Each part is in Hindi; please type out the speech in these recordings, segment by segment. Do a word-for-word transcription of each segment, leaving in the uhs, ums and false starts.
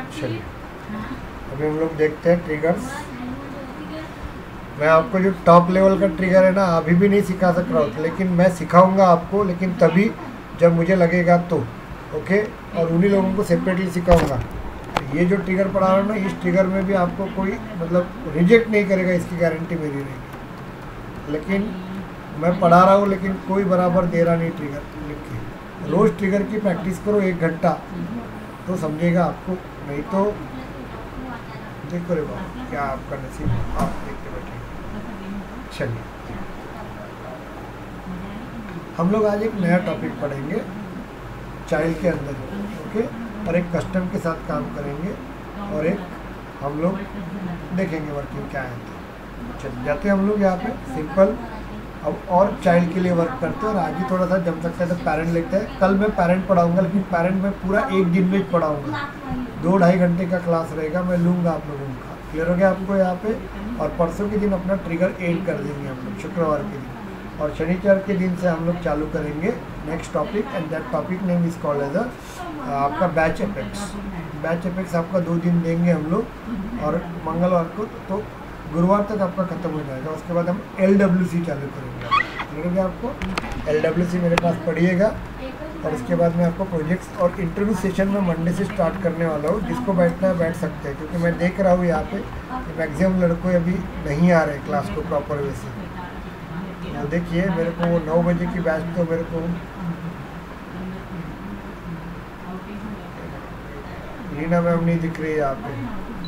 चलिए अभी हम लोग देखते हैं ट्रिगर्स। मैं आपको जो टॉप लेवल का ट्रिगर है ना अभी भी नहीं सिखा सक रहा हूँ, लेकिन मैं सिखाऊंगा आपको, लेकिन तभी जब मुझे लगेगा तो, ओके। और उन्हीं लोगों को सेपरेटली सिखाऊंगा। ये जो ट्रिगर पढ़ा रहा हूँ ना, इस ट्रिगर में भी आपको कोई मतलब रिजेक्ट नहीं करेगा, इसकी गारंटी मेरी रहेगी। लेकिन मैं पढ़ा रहा हूँ लेकिन कोई बराबर दे रहा नहीं ट्रिगर लिख के। रोज़ ट्रिगर की प्रैक्टिस करो एक घंटा तो समझेगा आपको, नहीं तो देखो रे बाबा क्या आपका नसीब, आप देखते बैठे। चलिए हम लोग आज एक नया टॉपिक पढ़ेंगे चाइल्ड के अंदर, ओके। और एक कस्टम के साथ काम करेंगे और एक हम लोग देखेंगे वर्किंग क्या है। चलिए जाते हैं हम लोग यहाँ पे सिंपल। अब और चाइल्ड के लिए वर्क करते हैं और आज ही थोड़ा सा जम सकता है तो पैरेंट लेते हैं। कल मैं पैरेंट पढ़ाऊंगा, लेकिन पैरेंट में पूरा एक दिन में पढ़ाऊंगा, दो ढाई घंटे का क्लास रहेगा, मैं लूँगा आप लोगों का। क्लियर हो गया आपको यहाँ पे। और परसों के दिन अपना ट्रिगर एड कर देंगे हम लोग शुक्रवार के दिन, और शनिवार के दिन से हम लोग चालू करेंगे next topic. And that topic name is called as a आपका बैच एपेक्स। बैच एपेक्स आपका दो दिन देंगे हम लोग, और मंगलवार को तो गुरुवार तक आपका खत्म हो जाएगा। उसके बाद हम एल डब्ल्यू सी चालू करेंगे। क्लियर हो गया आपको। एल डब्ल्यू सी मेरे पास पढ़िएगा, और उसके बाद मैं आपको प्रोजेक्ट्स और इंटरव्यू सेशन में मंडे से स्टार्ट करने वाला हूँ। जिसको बैठना है बैठ सकते हैं, क्योंकि मैं देख रहा हूँ यहाँ पे कि मैक्सिमम लड़कों अभी नहीं आ रहे क्लास को प्रॉपर वे से। तो देखिए मेरे को वो नौ बजे की बैच तो मेरे को रीना मैम नहीं दिख रही है यहाँ पे।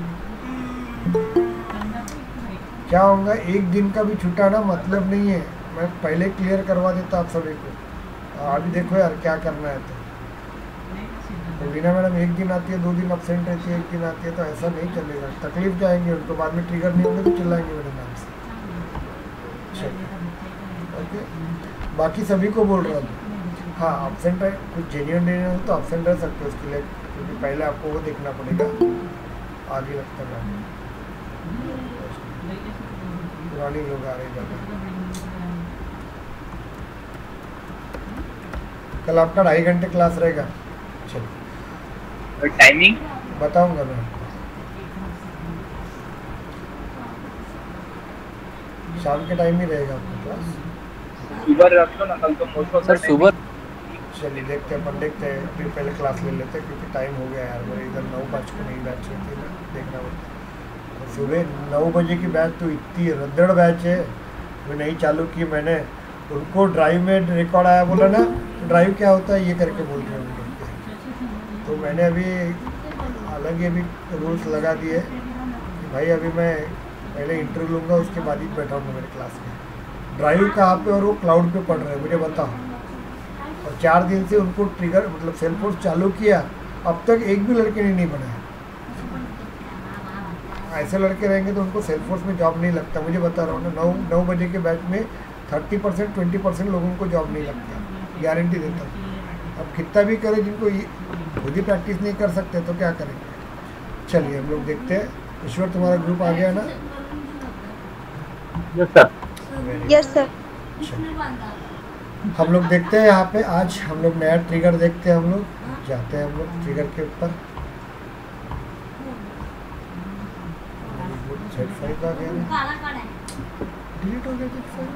क्या होगा, एक दिन का भी छुटाना मतलब नहीं है। मैं पहले क्लियर करवा देता आप सभी को। अभी देखो यार क्या करना है। तो रीना मैडम एक दिन आती है, दो दिन अपसेंट रहती है, एक दिन आती है, तो ऐसा नहीं चलेगा। तकलीफ जाएंगे उनको, बाद में ट्रिगर नहीं होंगे तो चिल्लाएंगे मेरे नाम से। ओके, बाकी सभी को बोल रहा हूँ। हाँ अपसेंट है, कुछ जेन्युइन नहीं हो तो अपसेंट रह सकते हो, उसके लिए क्योंकि पहले आपको वो देखना पड़ेगा आगे लगता है। पुरानी लोग आ रहे ज़्यादा। कल आपका ढाई घंटे क्लास रहेगा। चलो टाइमिंग बताऊंगा मैं। शाम के टाइम ही रहेगा आपका क्लास। सुबह रख लो ना, कल तो मोस्ट सर सुबह। चलिए देखते हैं, अपन देखते हैं, फिर पहले क्लास ले लेते हैं, क्योंकि टाइम हो गया यार। मेरे इधर नौ पाँच को नहीं बैच होती है, देखना पड़ता है। सुबह नौ बजे की बैच तो इतनी रद्दड़ बैच है, वो नहीं चालू की मैंने। उनको ड्राइव में रिकॉर्ड आया, बोला ना ड्राइव क्या होता है ये करके बोल रहे हैं। तो मैंने अभी अलग ही अभी रूल्स लगा दिए कि भाई अभी मैं पहले इंटरव्यू लूँगा, उसके बाद ही बैठाऊँगा मेरे क्लास में। ड्राइव कहाँ पे और वो क्लाउड पे पढ़ रहे हैं मुझे बताओ। और चार दिन से उनको ट्रिगर मतलब सेल्फोर्स चालू किया, अब तक एक भी लड़के ने नहीं बनाया। ऐसे लड़के रहेंगे तो उनको सेल्फोर्स में जॉब नहीं लगता। मुझे बता रहा हूँ ना, नौ नौ बजे के बैच में थर्टी परसेंट ट्वेंटी परसेंट लोगों को जॉब नहीं लगता, गारंटी देता हूँ। अब कितना भी करें, जिनको खुद ही प्रैक्टिस नहीं कर सकते तो क्या करेंगे। चलिए हम लोग देखते हैं। ईश्वर तुम्हारा ग्रुप आ गया ना? Yes sir. Yes sir. हम लोग देखते हैं यहाँ पे, आज हम लोग नया ट्रिगर देखते हैं। हम लोग जाते हैं हम लोग ट्रिगर के ऊपर। जेड फाइव आ गया, डिलीट हो गया जेड फाइव।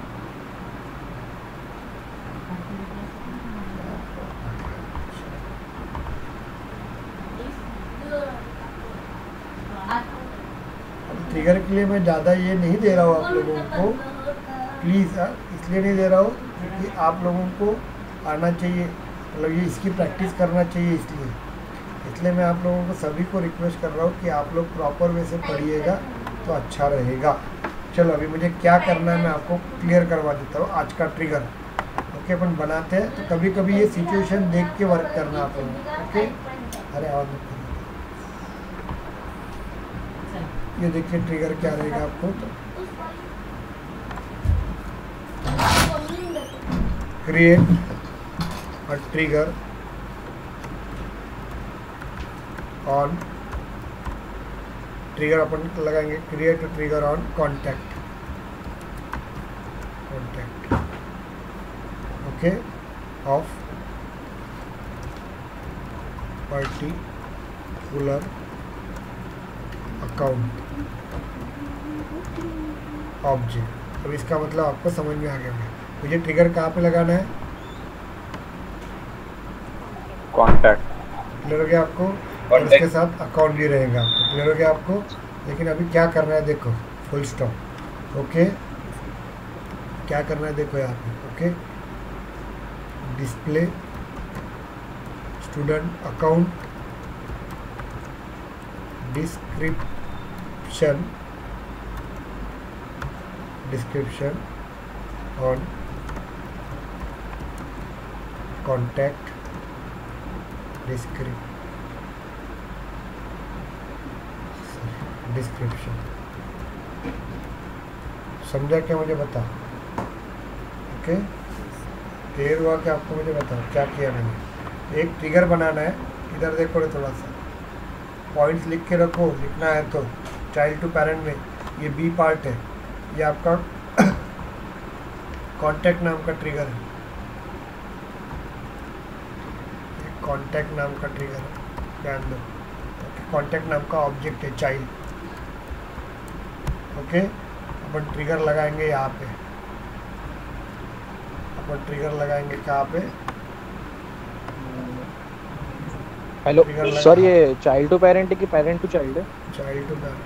ट्रिगर के लिए मैं ज़्यादा ये नहीं दे रहा हूँ आप लोगों को, प्लीज़। इसलिए नहीं दे रहा हूँ क्योंकि आप लोगों को आना चाहिए, मतलब ये इसकी प्रैक्टिस करना चाहिए, इसलिए इसलिए मैं आप लोगों को सभी को रिक्वेस्ट कर रहा हूँ कि आप लोग प्रॉपर वे से पढ़िएगा तो अच्छा रहेगा। चलो अभी मुझे क्या करना है मैं आपको क्लियर करवा देता हूँ आज का ट्रिगर। ओके, अपन बनाते हैं तो कभी कभी ये सिचुएशन देख के वर्क करना आप लोगों। ओके, अरे आवाज़ मत करिए। ये देखिए ट्रिगर क्या रहेगा आपको। तो create a trigger on, trigger अपन लगाएंगे create a trigger on contact, contact okay of particular account object. अब इसका मतलब आपको समझ में आ गया होगा। मुझे ट्रिगर कहाँ पे लगाना है? कॉन्टैक्ट। क्लियर हो गया आपको? और इसके साथ अकाउंट भी रहेगा आपको। क्लियर हो गया आपको? लेकिन अभी क्या करना है देखो, फुल स्टॉप। ओके, क्या करना है देखो यहाँ पे। Okay, display student account description description on contact डिस्क्रिप डिस्क्रिप्शन। समझा क्या? मुझे बताओ। ओके, क्लियर हुआ क्या आपको? मुझे बताओ क्या किया मैंने। एक ट्रिगर बनाना है। इधर देखो रे, थोड़ा सा पॉइंट्स लिख के रखो, लिखना है तो। चाइल्ड टू पेरेंट में ये बी पार्ट है, ये आपका कॉन्टैक्ट नाम का ट्रिगर है। कॉन्टैक्ट नाम का ट्रिगर है, ध्यान दो। ओके, कॉन्टैक्ट नाम का ऑब्जेक्ट है चाइल्ड। ओके, अपन ट्रिगर लगाएंगे यहाँ पे। अपन ट्रिगर लगाएंगे कहाँ पे? हेलो सर, ये चाइल्ड टू पेरेंट है कि पेरेंट टू चाइल्ड है? Child to parent.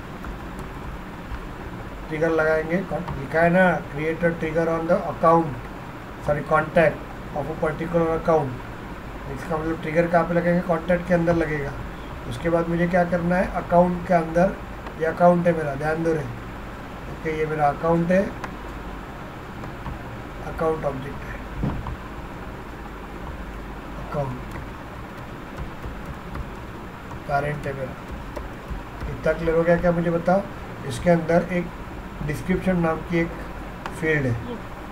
ट्रिगर लगाएंगे, लिखा है ना, create a trigger on the account, sorry contact of a particular account. इसका मतलब ट्रिगर कहाँ पे लगेगा? कॉन्टैक्ट के अंदर लगेगा। उसके बाद मुझे क्या करना है? अकाउंट के अंदर, ये अकाउंट है मेरा, ध्यान दो रे। ओके, ये मेरा अकाउंट है, अकाउंट ऑब्जेक्ट है, अकाउंट पेरेंट है मेरा। इतना क्लियर हो गया क्या? मुझे बताओ। इसके अंदर एक डिस्क्रिप्शन नाम की एक फील्ड है।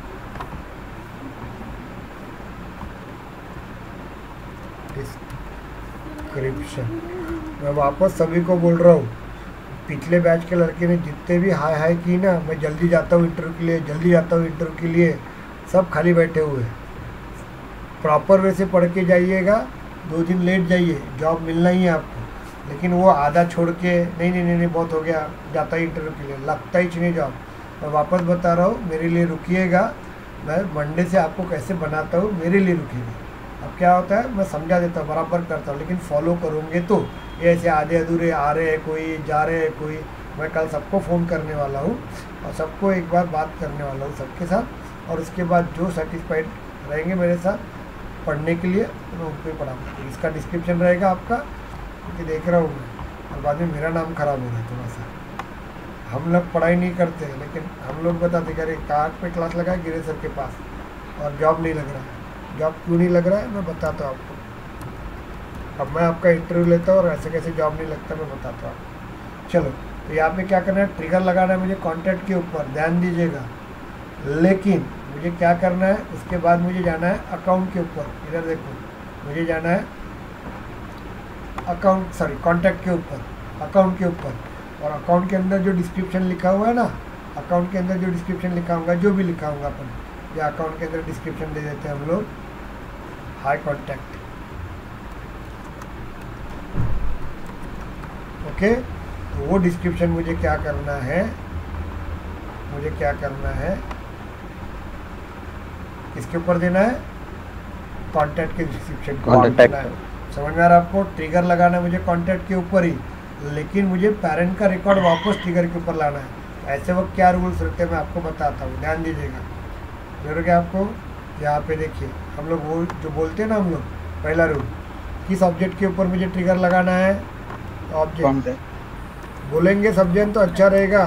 डिस्क्रिप्शन। मैं वापस सभी को बोल रहा हूँ, पिछले बैच के लड़के ने जितने भी हाय हाय की ना, मैं जल्दी जाता हूँ इंटरव्यू के लिए, जल्दी जाता हूँ इंटरव्यू के लिए, सब खाली बैठे हुए। प्रॉपर वे से पढ़ के जाइएगा, दो दिन लेट जाइए, जॉब मिलना ही है आपको। लेकिन वो आधा छोड़ के नहीं नहीं नहीं नहीं बहुत हो गया, जाता ही इंटरव्यू के लिए, लगता ही नहीं जॉब। मैं वापस बता रहा हूँ, मेरे लिए रुकिएगा। मैं मंडे से आपको कैसे बनाता हूँ, मेरे लिए रुकिएगा। अब क्या होता है, मैं समझा देता हूँ, बराबर करता हूँ, लेकिन फॉलो करोगे तो। ये ऐसे आधे अधूरे आ रहे हैं, कोई जा रहे हैं कोई। मैं कल सबको फ़ोन करने वाला हूँ और सबको एक बार बात करने वाला हूँ सबके साथ, और उसके बाद जो सेटिस्फाइड रहेंगे मेरे साथ पढ़ने के लिए, मैं उनको ही पढ़ाऊँगा। इसका डिस्क्रिप्शन रहेगा आपका, क्योंकि देख रहा हूँ मैं, और बाद में मेरा नाम खराब हो रहा है थोड़ा सा। हम लोग पढ़ाई नहीं करते हैं, लेकिन हम लोग बताते कि अरे कहाँ पे क्लास लगा है, गिरे सर के पास, और जॉब नहीं लग रहा है। जॉब क्यों नहीं लग रहा है मैं बताता हूँ आपको। अब मैं आपका इंटरव्यू लेता हूँ और ऐसे कैसे जॉब नहीं लगता मैं बताता हूँ। चलो, तो यहाँ पे क्या करना है? ट्रिगर लगाना है मुझे कॉन्टैक्ट के ऊपर, ध्यान दीजिएगा। लेकिन मुझे क्या करना है, उसके बाद मुझे जाना है अकाउंट के ऊपर। इधर देखो, मुझे जाना है अकाउंट सॉरी कॉन्टैक्ट के ऊपर, अकाउंट के ऊपर। और अकाउंट के अंदर जो डिस्क्रिप्शन लिखा हुआ है ना, अकाउंट के अंदर जो डिस्क्रिप्शन लिखा होगा, जो भी लिखा होगा अपन, या अकाउंट के अंदर डिस्क्रिप्शन दे देते हैं हम लोग, हाई कॉन्टैक्ट। ओके, तो वो डिस्क्रिप्शन मुझे क्या करना है, मुझे क्या करना है, किसके ऊपर देना है? कॉन्टैक्ट के डिस्क्रिप्शन को देना है। समझ में आ रहा है आपको? ट्रिगर लगाना है मुझे कॉन्टैक्ट के ऊपर ही, लेकिन मुझे पेरेंट का रिकॉर्ड वापस ट्रिगर के ऊपर लाना है। ऐसे वक्त क्या रूल्स रखते हैं मैं आपको बताता हूँ, ध्यान दीजिएगा। मेरे क्या आपको यहाँ पे देखिए, हम लोग वो जो बोलते हैं ना, हम लोग पहला रूल, किस ऑब्जेक्ट के ऊपर मुझे ट्रिगर लगाना है? ऑब्जेक्ट बोलेंगे सब जन तो अच्छा रहेगा।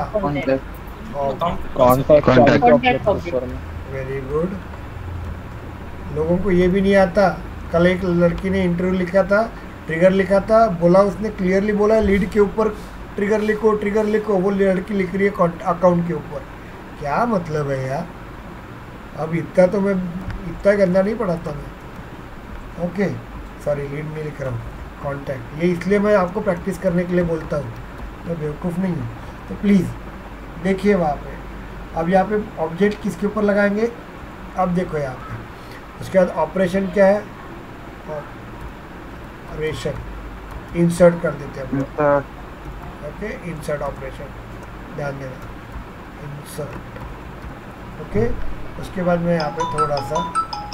Very good. लोगों को ये भी नहीं आता। कल एक लड़की ने इंटरव्यू लिखा था, ट्रिगर लिखा था, बोला उसने क्लियरली बोला लीड के ऊपर ट्रिगर लिखो, ट्रिगर लिखो। वो लड़की लिख रही है अकाउंट के ऊपर। क्या मतलब है यार? अब इतना तो मैं इतना गंदा नहीं पढ़ाता मैं। ओके, सॉरी, लीड नहीं लिख रहा हूँ, कॉन्टैक्ट। ये इसलिए मैं आपको प्रैक्टिस करने के लिए बोलता हूँ, मैं बेवकूफ़ नहीं हूँ। तो प्लीज़ देखिए वहाँ पे। अब यहाँ पे ऑब्जेक्ट किसके ऊपर लगाएंगे? अब देखो यहाँ पे, उसके बाद ऑपरेशन क्या है? ऑपरेशन इंसर्ट कर देते हैं हम लोग। ओके, इंसर्ट ऑपरेशन, ध्यान देना, इंसर्ट। ओके, उसके बाद मैं यहाँ पे थोड़ा सा,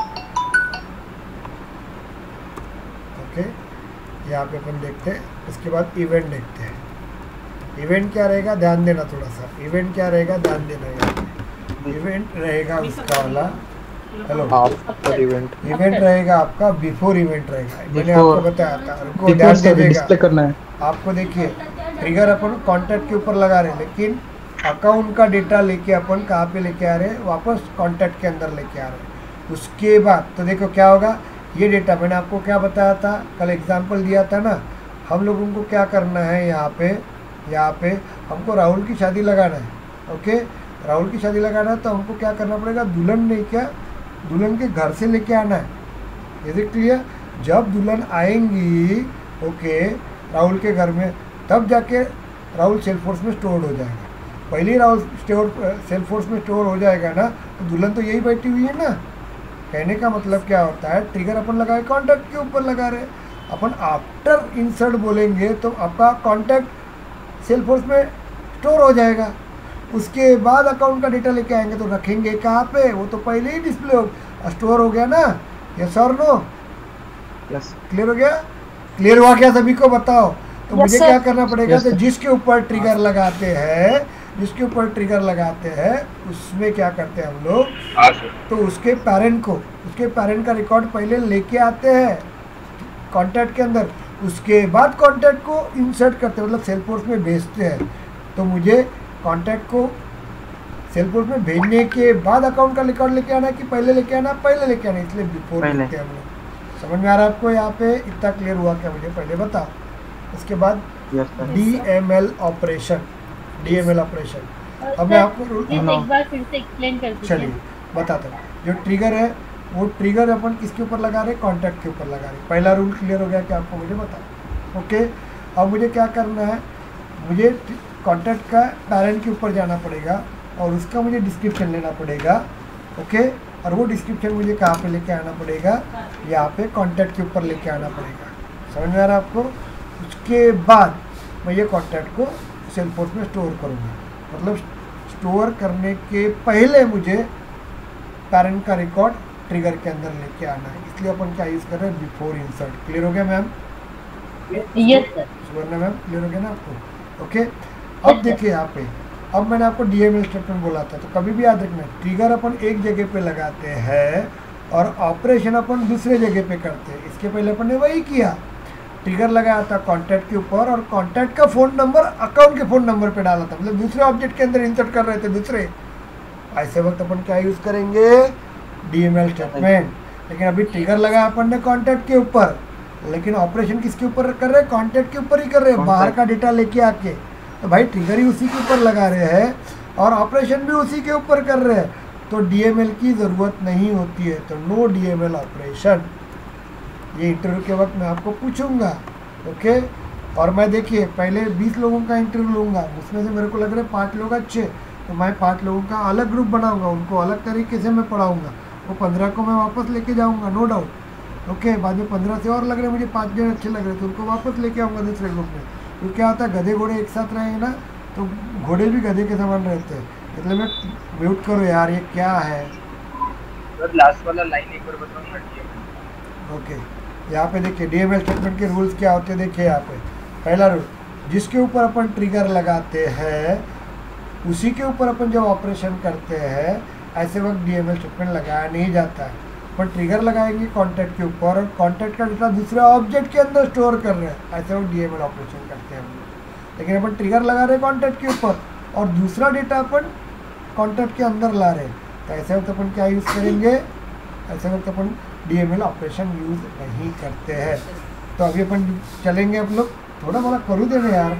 ओके, यहाँ पे अपन देखते हैं। उसके बाद इवेंट देखते हैं। इवेंट क्या रहेगा, ध्यान देना थोड़ा सा, इवेंट क्या रहेगा, ध्यान देना। यहाँ पे इवेंट रहेगा उसका वाला, हेलो, आफ्टर इवेंट, इवेंट रहेगा आपका बिफोर इवेंट रहेगा। मैंने Before- आपको बताया था, उनको ध्यान दीजिएगा। डिस्प्ले करना है। आपको देखिए, ट्रिगर अपन कॉन्टैक्ट के ऊपर लगा रहे हैं, लेकिन अकाउंट का डेटा लेके अपन कहाँ पे लेके आ रहे हैं, वापस कॉन्टैक्ट के अंदर लेके आ रहे हैं। उसके बाद तो देखो क्या होगा, ये डेटा मैंने आपको क्या बताया था, कल एग्जांपल दिया था ना, हम लोगों को क्या करना है, यहाँ पे यहाँ पे हमको राहुल की शादी लगाना है। ओके, राहुल की शादी लगाना है तो हमको क्या करना पड़ेगा, दुल्हन नहीं, क्या दुल्हन के घर से लेके आना है। Is it clear? जब दुल्हन आएंगी, ओके, राहुल के घर में, तब जाके राहुल सेल्फोर्स में स्टोर हो जाएगा। पहले ही राहुल स्टोर सेल्फोर्स में स्टोर हो जाएगा ना, तो दुल्हन तो यही बैठी हुई है ना। कहने का मतलब क्या होता है, ट्रिगर अपन लगाए कॉन्टैक्ट के ऊपर लगा रहे, अपन आफ्टर इंसर्ट बोलेंगे तो आपका कॉन्टैक्ट सेल्फोर्स में स्टोर हो जाएगा। उसके बाद अकाउंट का डेटा लेके आएंगे तो रखेंगे कहाँ पे, वो तो पहले ही डिस्प्ले हो स्टोर हो गया ना। यस और नो? यस, क्लियर हो गया? क्लियर हुआ क्या सभी को, बताओ। तो Yes, मुझे sir. क्या करना पड़ेगा, Yes, तो sir. जिसके ऊपर ट्रिगर लगाते हैं, जिसके ऊपर ट्रिगर लगाते हैं उसमें क्या करते हैं हम लोग, हाँ सर। तो उसके पेरेंट को, उसके पेरेंट का रिकॉर्ड पहले लेके आते हैं कॉन्टैक्ट के अंदर, उसके बाद कॉन्टैक्ट को इंसर्ट करते हैं, मतलब सेल्फोर्स में भेजते हैं। तो मुझे कॉन्टैक्ट को सेल्फोर्स में भेजने के बाद अकाउंट का रिकॉर्ड लेके आना है कि पहले लेके आना, पहले लेके आना, इसलिए बिफोर पहले। लिखते हैं हम लोग। समझ में आ रहा है आपको? यहाँ पे इतना क्लियर हुआ क्या, मुझे पहले बताओ। उसके बाद yes sir, D M L operation, D M L operation, अब मैं आपको रूल प्लीज एक बार फिर से एक्सप्लेन कर दीजिए। चलिए बताता हूँ। जो ट्रिगर है वो ट्रिगर अपन किसके ऊपर लगा रहे हैं, कॉन्टैक्ट के ऊपर लगा रहे हैं। पहला रूल क्लियर हो गया क्या आपको, मुझे बताओ। ओके, अब मुझे क्या करना है, मुझे कॉन्टैक्ट का पेरेंट के ऊपर जाना पड़ेगा और उसका मुझे डिस्क्रिप्शन लेना पड़ेगा। ओके, और वो डिस्क्रिप्शन मुझे कहाँ पे लेके आना पड़ेगा, यहाँ पे कॉन्टैक्ट के ऊपर लेके आना पड़ेगा। समझ में आ रहा है आपको? उसके बाद मैं ये कॉन्टैक्ट को सेल्फोर्स में स्टोर करूँगा, मतलब स्टोर करने के पहले मुझे पेरेंट का रिकॉर्ड ट्रिगर के अंदर लेके आना है, इसलिए अपन क्या यूज़ कर रहे हैं, बिफोर इंसर्ट। क्लियर हो गया ma'am? Yes sir. Suvarna ma'am, clear हो गया ना आपको? ओके, अब देखिए यहाँ पे, अब मैंने आपको डी एम एल स्टेटमेंट बोला था, तो कभी भी याद रखना, ट्रिगर अपन एक जगह पे लगाते हैं और ऑपरेशन अपन दूसरे जगह पे करते हैं। इसके पहले अपन ने वही किया, ट्रिगर लगाया था कॉन्टैक्ट के ऊपर और कॉन्टैक्ट का फ़ोन नंबर अकाउंट के फ़ोन नंबर पे डाला था, मतलब दूसरे ऑब्जेक्ट के अंदर इंसर्ट कर रहे थे दूसरे। ऐसे वक्त अपन क्या यूज़ करेंगे, डी एम एल स्टेटमेंट। लेकिन अभी ट्रिगर लगाया अपन ने कॉन्टैक्ट के ऊपर, लेकिन ऑपरेशन किसके ऊपर कर रहे हैं, कॉन्टैक्ट के ऊपर ही कर रहे हैं, बाहर का डेटा लेके आके। तो भाई ट्रिगर ही उसी के ऊपर लगा रहे हैं और ऑपरेशन भी उसी के ऊपर कर रहे हैं, तो डी एम एल की ज़रूरत नहीं होती है। तो no D M L operation, ये इंटरव्यू के वक्त मैं आपको पूछूंगा। ओके, और मैं देखिए पहले बीस लोगों का इंटरव्यू लूँगा, उसमें से मेरे को लग रहा है पाँच लोग अच्छे, तो मैं पाँच लोगों का अलग ग्रुप बनाऊंगा, उनको अलग तरीके से मैं पढ़ाऊंगा। वो पंद्रह को मैं वापस लेके जाऊंगा, नो डाउट। ओके, बाद में पंद्रह से और लग रहे मुझे पाँच जन अच्छे लग रहे तो उनको वापस लेके आऊँगा दूसरे ग्रुप में। तो क्या होता है, गधे घोड़े एक साथ रहेंगे ना, तो घोड़े भी गधे के समान रहते हैं। इसलिए मैं म्यूट करो यार, ये क्या है। लास्ट वाला लाइन एक बार बताऊंगा। ओके, यहाँ पे देखिए डी एम एल स्टेटमेंट के रूल्स क्या होते हैं। देखिए यहाँ पे पहला रूल, जिसके ऊपर अपन ट्रिगर लगाते हैं उसी के ऊपर अपन जब ऑपरेशन करते हैं, ऐसे वक्त डी एम एल स्टेटमेंट लगाया नहीं जाता है। पर ट्रिगर लगाएंगे कॉन्टैक्ट के ऊपर और कॉन्टैक्ट का डेटा दूसरे ऑब्जेक्ट के अंदर स्टोर कर रहे हैं, ऐसे वक्त डी एम एल ऑपरेशन करते हैं हम लोग। लेकिन अपन ट्रिगर लगा रहे हैं कॉन्टैक्ट के ऊपर और दूसरा डेटा अपन कॉन्टैक्ट के अंदर ला रहे हैं, तो ऐसे वक्त अपन क्या यूज़ करेंगे, ऐसे वक्त अपन D M L operation use नहीं करते हैं। तो अभी अपन चलेंगे, हम लोग थोड़ा मोड़ा करू देना यार।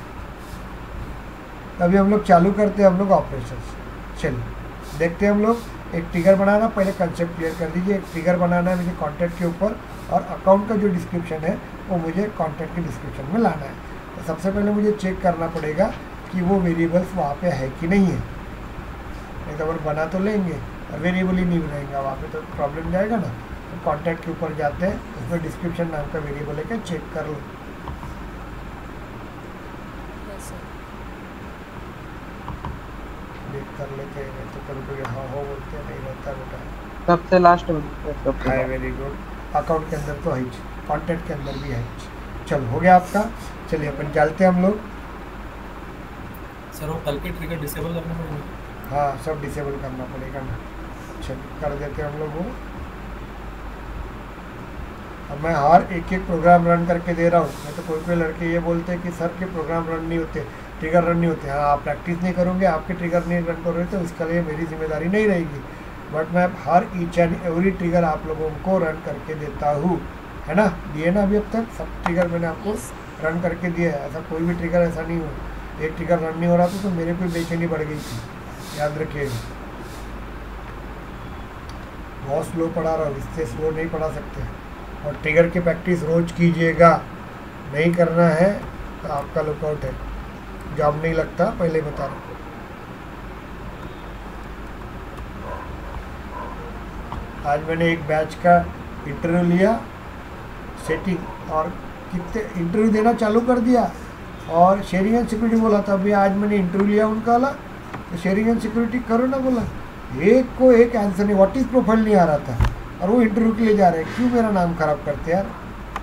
अभी हम लोग चालू करते हैं हम लोग ऑपरेशन। चलिए देखते हैं हम लोग। एक ट्रिगर बनाना, पहले कंसेप्ट क्लियर कर दीजिए। एक ट्रिगर बनाना है मुझे कॉन्टैक्ट के ऊपर और अकाउंट का जो डिस्क्रिप्शन है वो मुझे कॉन्टैक्ट के डिस्क्रिप्शन में लाना है। तो सबसे पहले मुझे चेक करना पड़ेगा कि वो वेरिएबल्स वहाँ पे है कि नहीं है। नहीं तो अपन बना तो लेंगे और वेरिएबल ही नहीं रहेगा वहाँ पे, तो प्रॉब्लम जाएगा ना। तो कॉन्टैक्ट के ऊपर जाते हैं, उसमें डिस्क्रिप्शन नाम का वेरिएबल है क्या, चेक कर लो। कर लेते हैं, तो कभी कभी हाँ हो बोलते हैं, नहीं रहता बेटा। सबसे लास्ट में सबसे हाय वेरी गुड। अकाउंट के अंदर तो है, कॉन्टेक्ट के अंदर भी है। चलो हो गया आपका। चलिए अपन चलते हैं हम लोग। सर वो कल के ट्रिगर डिसेबल करना पड़ेगा? हाँ सब डिसेबल करना पड़ेगा ना। चलो कर देते हैं हम लोग वो। अब मैं हर एक एक प्रोग्राम रन करके दे रहा हूँ। मैं तो कोई कोई लड़के ये बोलते हैं कि सर के प्रोग्राम रन नहीं होते, ट्रिगर रन नहीं होते। हाँ आप प्रैक्टिस नहीं करोगे, आपके ट्रिगर नहीं रन करोगे तो इसके लिए मेरी जिम्मेदारी नहीं रहेगी। बट मैं हर ईच एंड एवरी ट्रिगर आप लोगों को रन करके देता हूँ, है ना। दिए ना अभी अब तक सब ट्रिगर मैंने आपको रन करके दिया है। ऐसा कोई भी ट्रिगर ऐसा नहीं हुआ एक ट्रिगर रन नहीं हो रहा था तो मेरे को बेचैनी बढ़ गई थी, याद रखिएगा। बहुत स्लो पढ़ा रहा हूँ, इससे स्लो नहीं पढ़ा सकते। और ट्रिगर की प्रैक्टिस रोज कीजिएगा, नहीं करना है तो आपका लुकआउट है, जॉब नहीं लगता, पहले ही बता रहा हूँ। आज मैंने एक बैच का इंटरव्यू लिया, सेटिंग और कितने इंटरव्यू देना चालू कर दिया और शेयरिंग एंड सिक्योरिटी बोला था। अभी आज मैंने इंटरव्यू लिया उनका वाला, तो शेयरिंग एंड सिक्योरिटी करो ना बोला, एक को एक आंसर नहीं, व्हाट इज प्रोफाइल नहीं आ रहा था और वो इंटरव्यू के लिए जा रहे हैं। क्यों मेरा नाम खराब करते यार,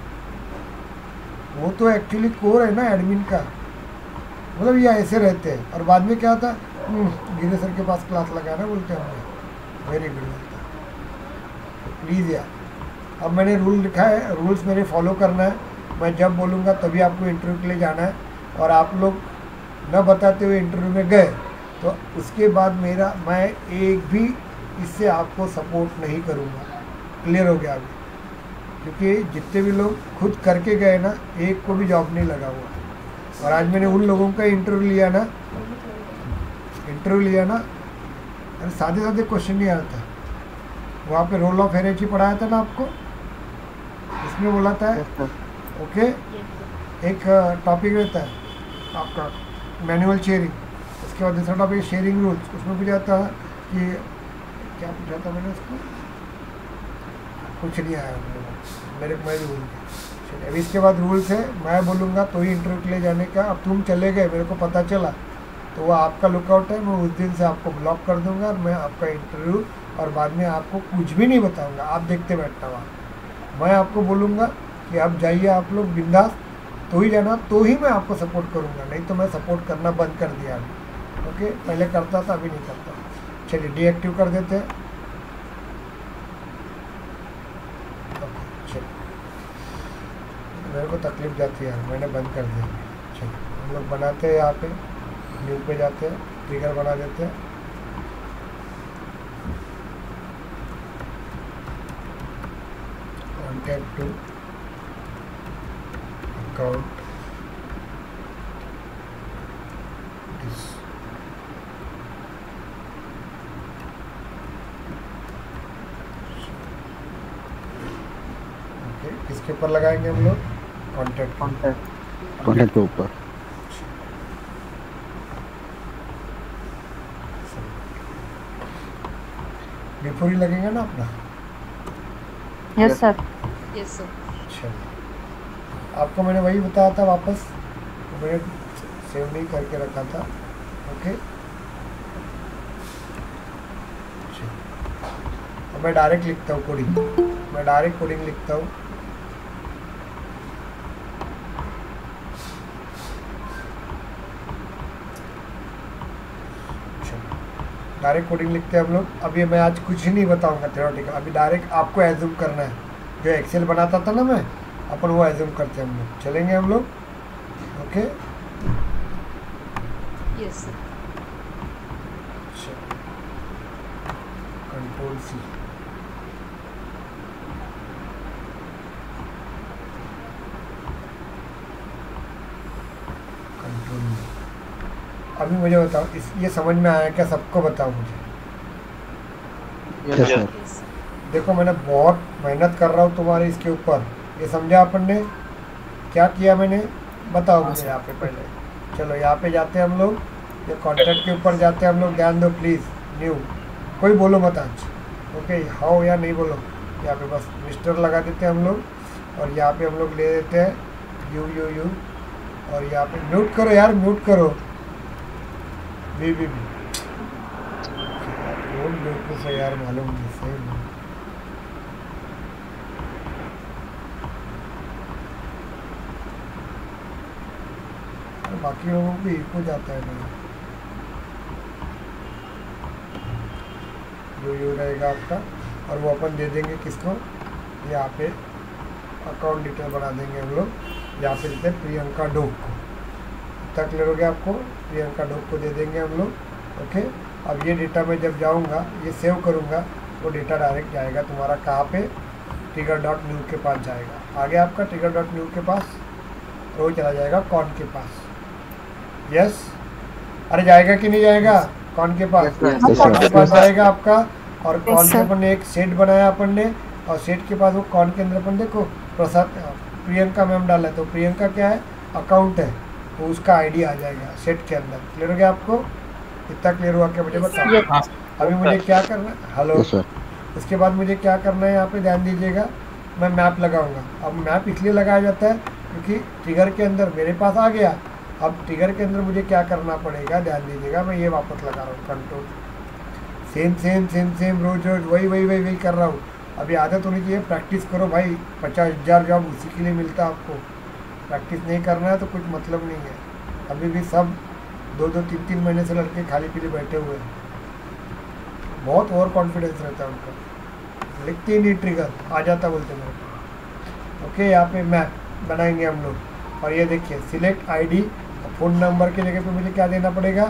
वो तो एक्चुअली कोर है ना एडमिन का, मतलब ये ऐसे रहते हैं। और बाद में क्या होता है, गिरे सर के पास क्लास लगाना बोलते हैं हमने, वेरी गुड बोलता प्लीज़ यार। अब मैंने रूल लिखा है, रूल्स मेरे फॉलो करना है। मैं जब बोलूँगा तभी आपको इंटरव्यू के लिए जाना है, और आप लोग न बताते हुए इंटरव्यू में गए तो उसके बाद मेरा मैं एक भी इससे आपको सपोर्ट नहीं करूँगा। क्लियर हो गया अभी, क्योंकि जितने भी लोग खुद करके गए ना, एक को भी जॉब नहीं लगा हुआ। और आज मैंने उन लोगों का इंटरव्यू लिया ना इंटरव्यू लिया ना अरे सादे सादे क्वेश्चन नहीं आता। वहाँ पे रोल ऑफ एनर्जी पढ़ाया था ना आपको, इसमें बोला था ओके। एक टॉपिक रहता है आपका मैनुअल शेयरिंग, उसके बाद दूसरा टॉपिक शेयरिंग रूल्स। उसमें पूछा था कि क्या पूछा था मैंने उसको, कुछ नहीं आया मेरे को, मैं भी भूल गया। चलिए अभी इसके बाद रूल्स है, मैं बोलूँगा तो ही इंटरव्यू के लिए जाने का। अब तुम चले गए, मेरे को पता चला तो वो आपका लुकआउट है। मैं उस दिन से आपको ब्लॉक कर दूंगा और मैं आपका इंटरव्यू और बाद में आपको कुछ भी नहीं बताऊंगा, आप देखते बैठना वहाँ। मैं आपको बोलूँगा कि आप जाइए, आप लोग बिंदास, तो ही जाना, तो ही मैं आपको सपोर्ट करूँगा, नहीं तो मैं सपोर्ट करना बंद कर दिया अभी। ओके, पहले करता था, अभी नहीं करता। चलिए डीएक्टिव कर देते हैं। चलिए मेरे को तकलीफ जाती है यार, मैंने बंद कर दिया। चलिए हम लोग बनाते हैं, यहाँ पे न्यू पे जाते हैं, ट्रिगर बना देते हैं। Contact to account this. Okay, किसके ऊपर लगाएंगे हम लोग, कॉन्टैक्ट कॉन्टैक्ट कॉन्टैक्ट के ऊपर। बिफोर ही लगेगा ना अपना। Yes sir. Yes sir. अच्छा, आपको मैंने वही बताया था वापस, तो मैंने सेव नहीं करके रखा था। ओके, अब मैं डायरेक्ट लिखता हूँ कोडिंग, मैं डायरेक्ट कोडिंग लिखता हूँ। डायरेक्ट कोडिंग लिखते हैं हम लोग। अभी मैं आज कुछ नहीं बताऊंगा थ्योरेटिकल, अभी डायरेक्ट आपको एज्यूम करना है। जो एक्सेल बनाता था ना मैं, अपन वो एज्यूम करते हैं हम लोग। चलेंगे हम लोग। Okay, yes sir. Control C, control V. अभी मुझे बताओ, इस ये समझ में आया क्या सबको? बताओ मुझे। Yes sir. यस देखो मैंने बहुत मेहनत कर रहा हूँ तुम्हारे इसके ऊपर, ये समझा अपन ने? क्या किया मैंने, बताओ मुझे यहाँ पे पहले। चलो यहाँ पे जाते हैं हम लोग, ये कॉन्टैक्ट के ऊपर जाते हैं हम लोग। ध्यान दो प्लीज़, न्यू कोई बोलो मत आज। ओके, हाउ या नहीं बोलो, यहाँ पे बस मिस्टर लगा देते हैं हम लोग। और यहाँ पे हम लोग ले देते हैं यू यू यू, और यहाँ पे म्यूट करो यार, म्यूट करो। वी वी वी तुम बेवकूफ़ हो यार, मालूम नहीं सही नहीं। अरे बाकी लोगों को इको जाता है नहीं। जो यू रहेगा आपका, और वो अपन दे देंगे किसको, यहाँ पे अकाउंट डिटेल बना देंगे हम लोग, यहाँ पे देते हैं प्रियंका डोक को। तक ले लोगे आपको, प्रियंका डोक को दे देंगे हम लोग। ओके, अब ये डेटा मैं जब जाऊँगा, ये सेव करूँगा, वो डेटा डायरेक्ट जाएगा तुम्हारा कहाँ पे, ट्रिगर डॉट न्यू के पास जाएगा। आगे आपका ट्रिगर डॉट न्यू के पास, और वो चला जाएगा कॉन के पास। यस, अरे जाएगा कि नहीं जाएगा कॉन के पास? कॉन के पास जाएगा आपका। और कॉन से अपन ने एक सेट बनाया अपन ने, और सेट के पास वो कॉन के अंदर अपन देखो प्रसाद प्रियंका मैम डाला है, तो प्रियंका क्या है, अकाउंट है, तो उसका आईडी आ जाएगा सेट के अंदर। क्लियर हो गया आपको? इतना क्लियर हुआ क्या? मुझे बताओ अभी मुझे क्या करना है। हेलो, उसके बाद मुझे क्या करना है, यहाँ पे ध्यान दीजिएगा, मैं मैप लगाऊंगा। अब मैप इसलिए लगाया जाता है क्योंकि ट्रिगर के अंदर मेरे पास आ गया। अब ट्रिगर के अंदर मुझे क्या करना पड़ेगा, ध्यान दीजिएगा, मैं ये वापस लगा रहा हूँ control, same same same same रोज रोज वही वही वही वही कर रहा हूँ। अभी आदत होनी चाहिए, प्रैक्टिस करो भाई, पचास हज़ार जॉब उसी के लिए मिलता है आपको। प्रैक्टिस नहीं करना है तो कुछ मतलब नहीं है। अभी भी सब दो दो तीन तीन महीने से लड़के खाली पीली बैठे हुए हैं, बहुत ओवर कॉन्फिडेंस रहता है उनका, लिखते ही नहीं ट्रिगर आ जाता बोलते मेरे को। ओके, यहाँ पे मैप बनाएंगे हम लोग, और ये देखिए सिलेक्ट आईडी, फ़ोन नंबर की जगह पे मुझे क्या देना पड़ेगा,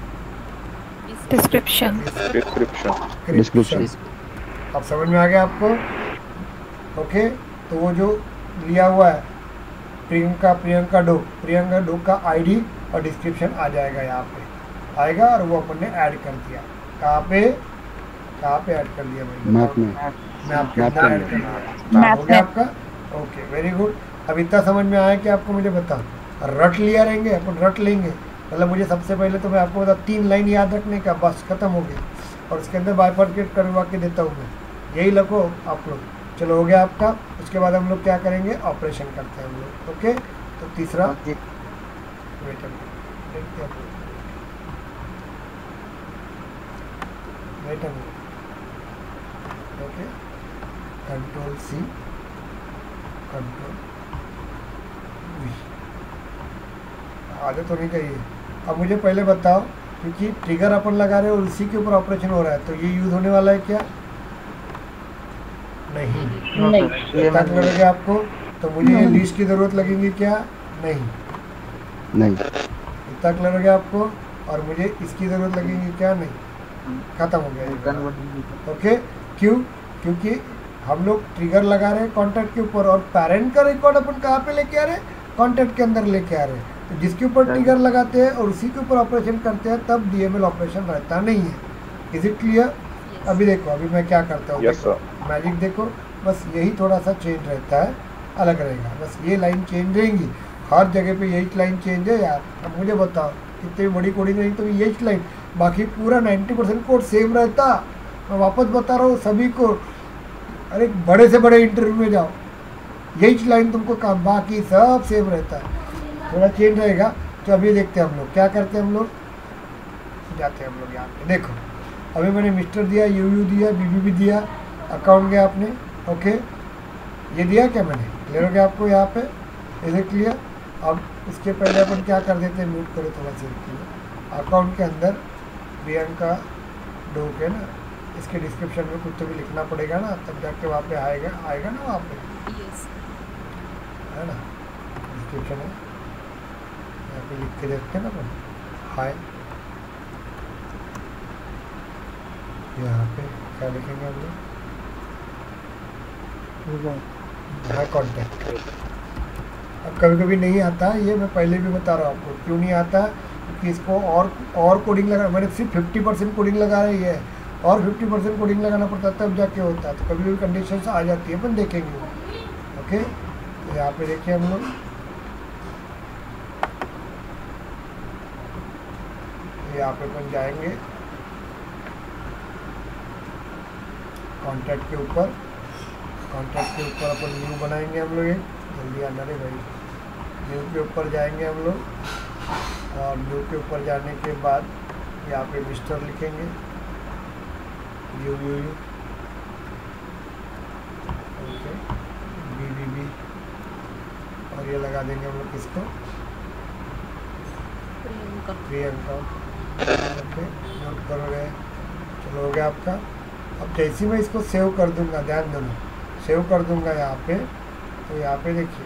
डिस्क्रिप्शन डिस्क्रिप्शन डिस्क्रिप्शन। अब समझ में आ गया आपको? ओके, तो वो जो लिया हुआ है प्रियंका प्रियंका डो प्रियंका डो का आईडी और डिस्क्रिप्शन आ जाएगा, यहाँ पे आएगा, और वो अपन ने ऐड कर दिया। कहाँ पे कहाँ पे ऐड कर दिया भाई? मैप में मैप के अंदर ऐड कर दिया। हो गया आपका? Okay, very good. अब इतना समझ में आया कि आपको मुझे बता रट लिया रहेंगे अपन, रट लेंगे। मतलब मुझे सबसे पहले तो मैं आपको बता तीन लाइन याद रखने का, बस खत्म हो गया, और उसके अंदर बाइफरकेट करवा के देता हूँ मैं, यही लगो आप लोग। चलो हो गया आपका। उसके बाद हम लोग क्या करेंगे, ऑपरेशन करते हैं हम लोग। ओके, तो तीसरा वेट देखते हैं, wait okay, control C control V, आदत होनी चाहिए। अब मुझे पहले बताओ, क्योंकि ट्रिगर अपन लगा रहे हैं और उसी के ऊपर ऑपरेशन हो रहा है, तो ये यूज़ होने वाला है क्या? नहीं, नहीं। आपको तो मुझे ये लिस्ट की ज़रूरत लगेगी क्या? नहीं नहीं। इतना क्लियर हो गया आपको? और मुझे इसकी ज़रूरत लगेगी क्या? नहीं, ख़त्म हो गया। ओके, क्यों? क्योंकि हम लोग ट्रिगर लगा रहे हैं कॉन्टैक्ट के ऊपर, और पेरेंट का रिकॉर्ड अपन कहाँ पे लेके आ रहे हैं, कॉन्टैक्ट के अंदर लेके आ रहे हैं। तो जिसके ऊपर ट्रिगर लगाते हैं और उसी के ऊपर ऑपरेशन करते हैं, तब डीएमएल ऑपरेशन रहता नहीं है। Is it clear? अभी देखो, अभी मैं क्या करता हूँ, yes, मैजिक देखो, बस यही थोड़ा सा चेंज रहता है, अलग रहेगा, बस ये लाइन चेंज रहेंगी, हर जगह पे यही लाइन चेंज है यार। अब मुझे बताओ, कितनी बड़ी कोडिंग रही तो यही लाइन, बाकी पूरा नाइन्टी परसेंट कोड सेम रहता। मैं वापस बता रहा हूँ सभी को, अरे बड़े से बड़े इंटरव्यू में जाओ, यही लाइन तुमको काम, बाकी सब सेम रहता है, थोड़ा चेंज रहेगा। तो अभी देखते हैं हम लोग क्या करते हैं, हम लोग जाते हैं हम लोग यहाँ पे। देखो अभी मैंने मिस्टर दिया, यू यू दिया, बीबी भी दिया, अकाउंट गया आपने। ओके, ये दिया क्या मैंने? क्लियर हो गया आपको यहाँ पे? Is it clear? अब इसके पहले अपन क्या कर देते हैं, म्यूट करो थोड़ा सा। अकाउंट के अंदर प्रियंका डो के ना, इसके डिस्क्रिप्शन में कुछ तो भी लिखना पड़ेगा ना, तब जाके वहाँ पे आएगा आएगा ना वहाँ पे, है ना, डिस्क्रिप्शन है, यहाँ पे लिख के देखते हैं ना अपन, हाय, यहाँ पे क्या लिखेंगे हम लोग, हाँ कॉन्टैक्ट। अब कभी कभी नहीं आता ये, मैं पहले भी बता रहा हूँ आपको क्यों नहीं आता, क्योंकि इसको और और कोडिंग लगा, मैंने सिर्फ फिफ्टी परसेंट कोडिंग लगा रही है, और फिफ्टी परसेंट कोडिंग लगाना पड़ता है तब जाके होता है। तो कभी कभी कंडीशन आ जाती है, अपन देखेंगे। ओके, तो यहाँ पे देखिए हम लोग, यहाँ पे अपन जाएंगे कॉन्टैक्ट के ऊपर, कॉन्टैक्ट के ऊपर अपन न्यू बनाएंगे हम लोग, एक जल्दी आना रे भाई, न्यू के ऊपर जाएंगे हम लोग, और न्यू के ऊपर जाने के बाद यहाँ पे मिस्टर लिखेंगे, U U U okay B B B और ये लगा देंगे हम लोग किसको प्रियंका प्रियंका ओके नोट करो रहे चलो हो गया आपका। अब जैसे मैं इसको सेव कर दूंगा ध्यान देना सेव कर दूंगा यहाँ पे तो यहाँ पे देखिए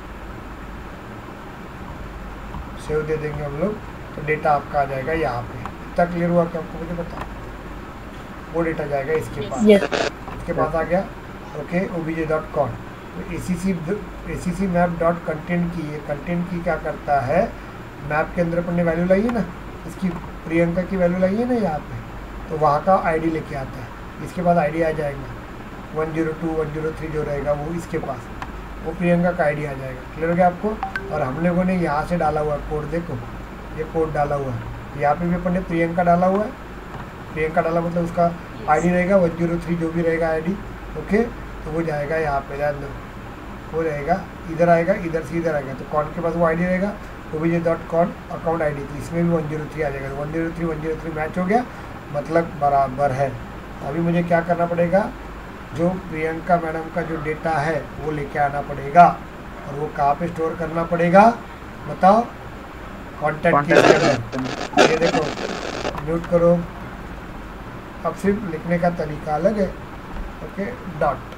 सेव दे देंगे हम लोग तो डेटा आपका आ जाएगा यहाँ पे। इतना क्लियर हुआ कि आपको मुझे बताओ वो डेटा जाएगा इसके पास Yes. इसके पास आ गया ओके ओबीजे डॉट कॉम तो A C C A C C map dot content की ये कंटेंट की क्या करता है मैप के अंदर अपन ने वैल्यू लाई है ना इसकी प्रियंका की वैल्यू लाई है ना यहाँ पे तो वहाँ का आईडी लेके आता है इसके बाद आईडी आ जाएगा one zero two one zero three जो रहेगा वो इसके पास वो प्रियंका का आईडी आ जाएगा। क्लियर हो गया आपको। और हम लोगों ने यहाँ से डाला हुआ है कोड देखो ये कोड डाला हुआ है यहाँ पे भी अपन ने प्रियंका डाला हुआ है प्रियंका डाला मतलब उसका आईडी रहेगा वन जीरो थ्री जो भी रहेगा आईडी ओके तो वो जाएगा यहाँ पे ध्यान दो वो रहेगा इधर आएगा इधर से इधर आएगा तो कौन के पास वो आईडी रहेगा OBJ dot com account ID तो इसमें भी वन जीरो थ्री आ जाएगा one zero three one zero three match हो गया मतलब बराबर है। अभी मुझे क्या करना पड़ेगा जो प्रियंका मैडम का जो डेटा है वो लेके आना पड़ेगा और वो कहाँ पे स्टोर करना पड़ेगा बताओ कॉन्टैक्ट के अंदर। ये देखो म्यूट करो अब सिर्फ लिखने का तरीका अलग है ओके डॉट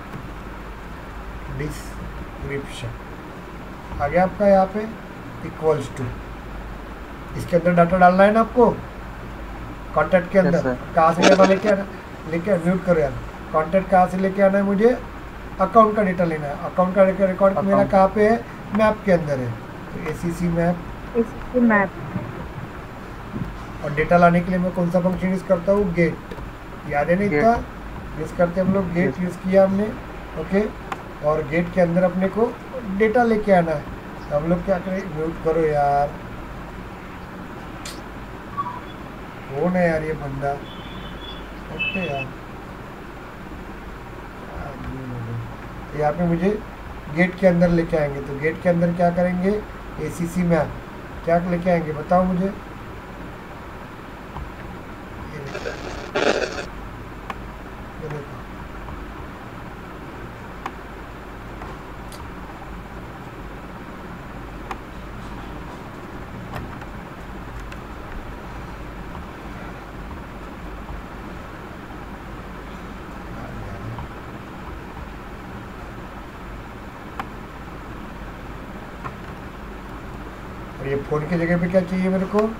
डिस्क्रिप्शन आ गया आपका यहाँ पे इक्वल्स टू इसके अंदर डाटा डालना है ना आपको कॉन्टैक्ट के अंदर कहाँ से लेना लेके आना लेके म्यूट करो यार कॉन्टैक्ट कहाँ से लेके आना है मुझे अकाउंट का डेटा लेना है अकाउंट का रिकॉर्ड मेरा कहाँ पे है मैप के अंदर है तो A C C map map और डेटा लाने के लिए मैं कौन सा फंक्शन यूज़ करता हूँ गेट याद है नहीं इतना यूज़ करते हम लोग गेट यूज़ किया हमने ओके और गेट के अंदर अपने को डेटा लेके आना है तो हम लोग क्या करें म्यूट करो यार कौन है यार ये बंदा ओके यार यहाँ पे मुझे गेट के अंदर लेके आएंगे तो गेट के अंदर क्या करेंगे ए सी सी मैप क्या लेके आएंगे बताओ मुझे ये देखो। ये देखो और ये फोन की जगह पे क्या चाहिए मेरे को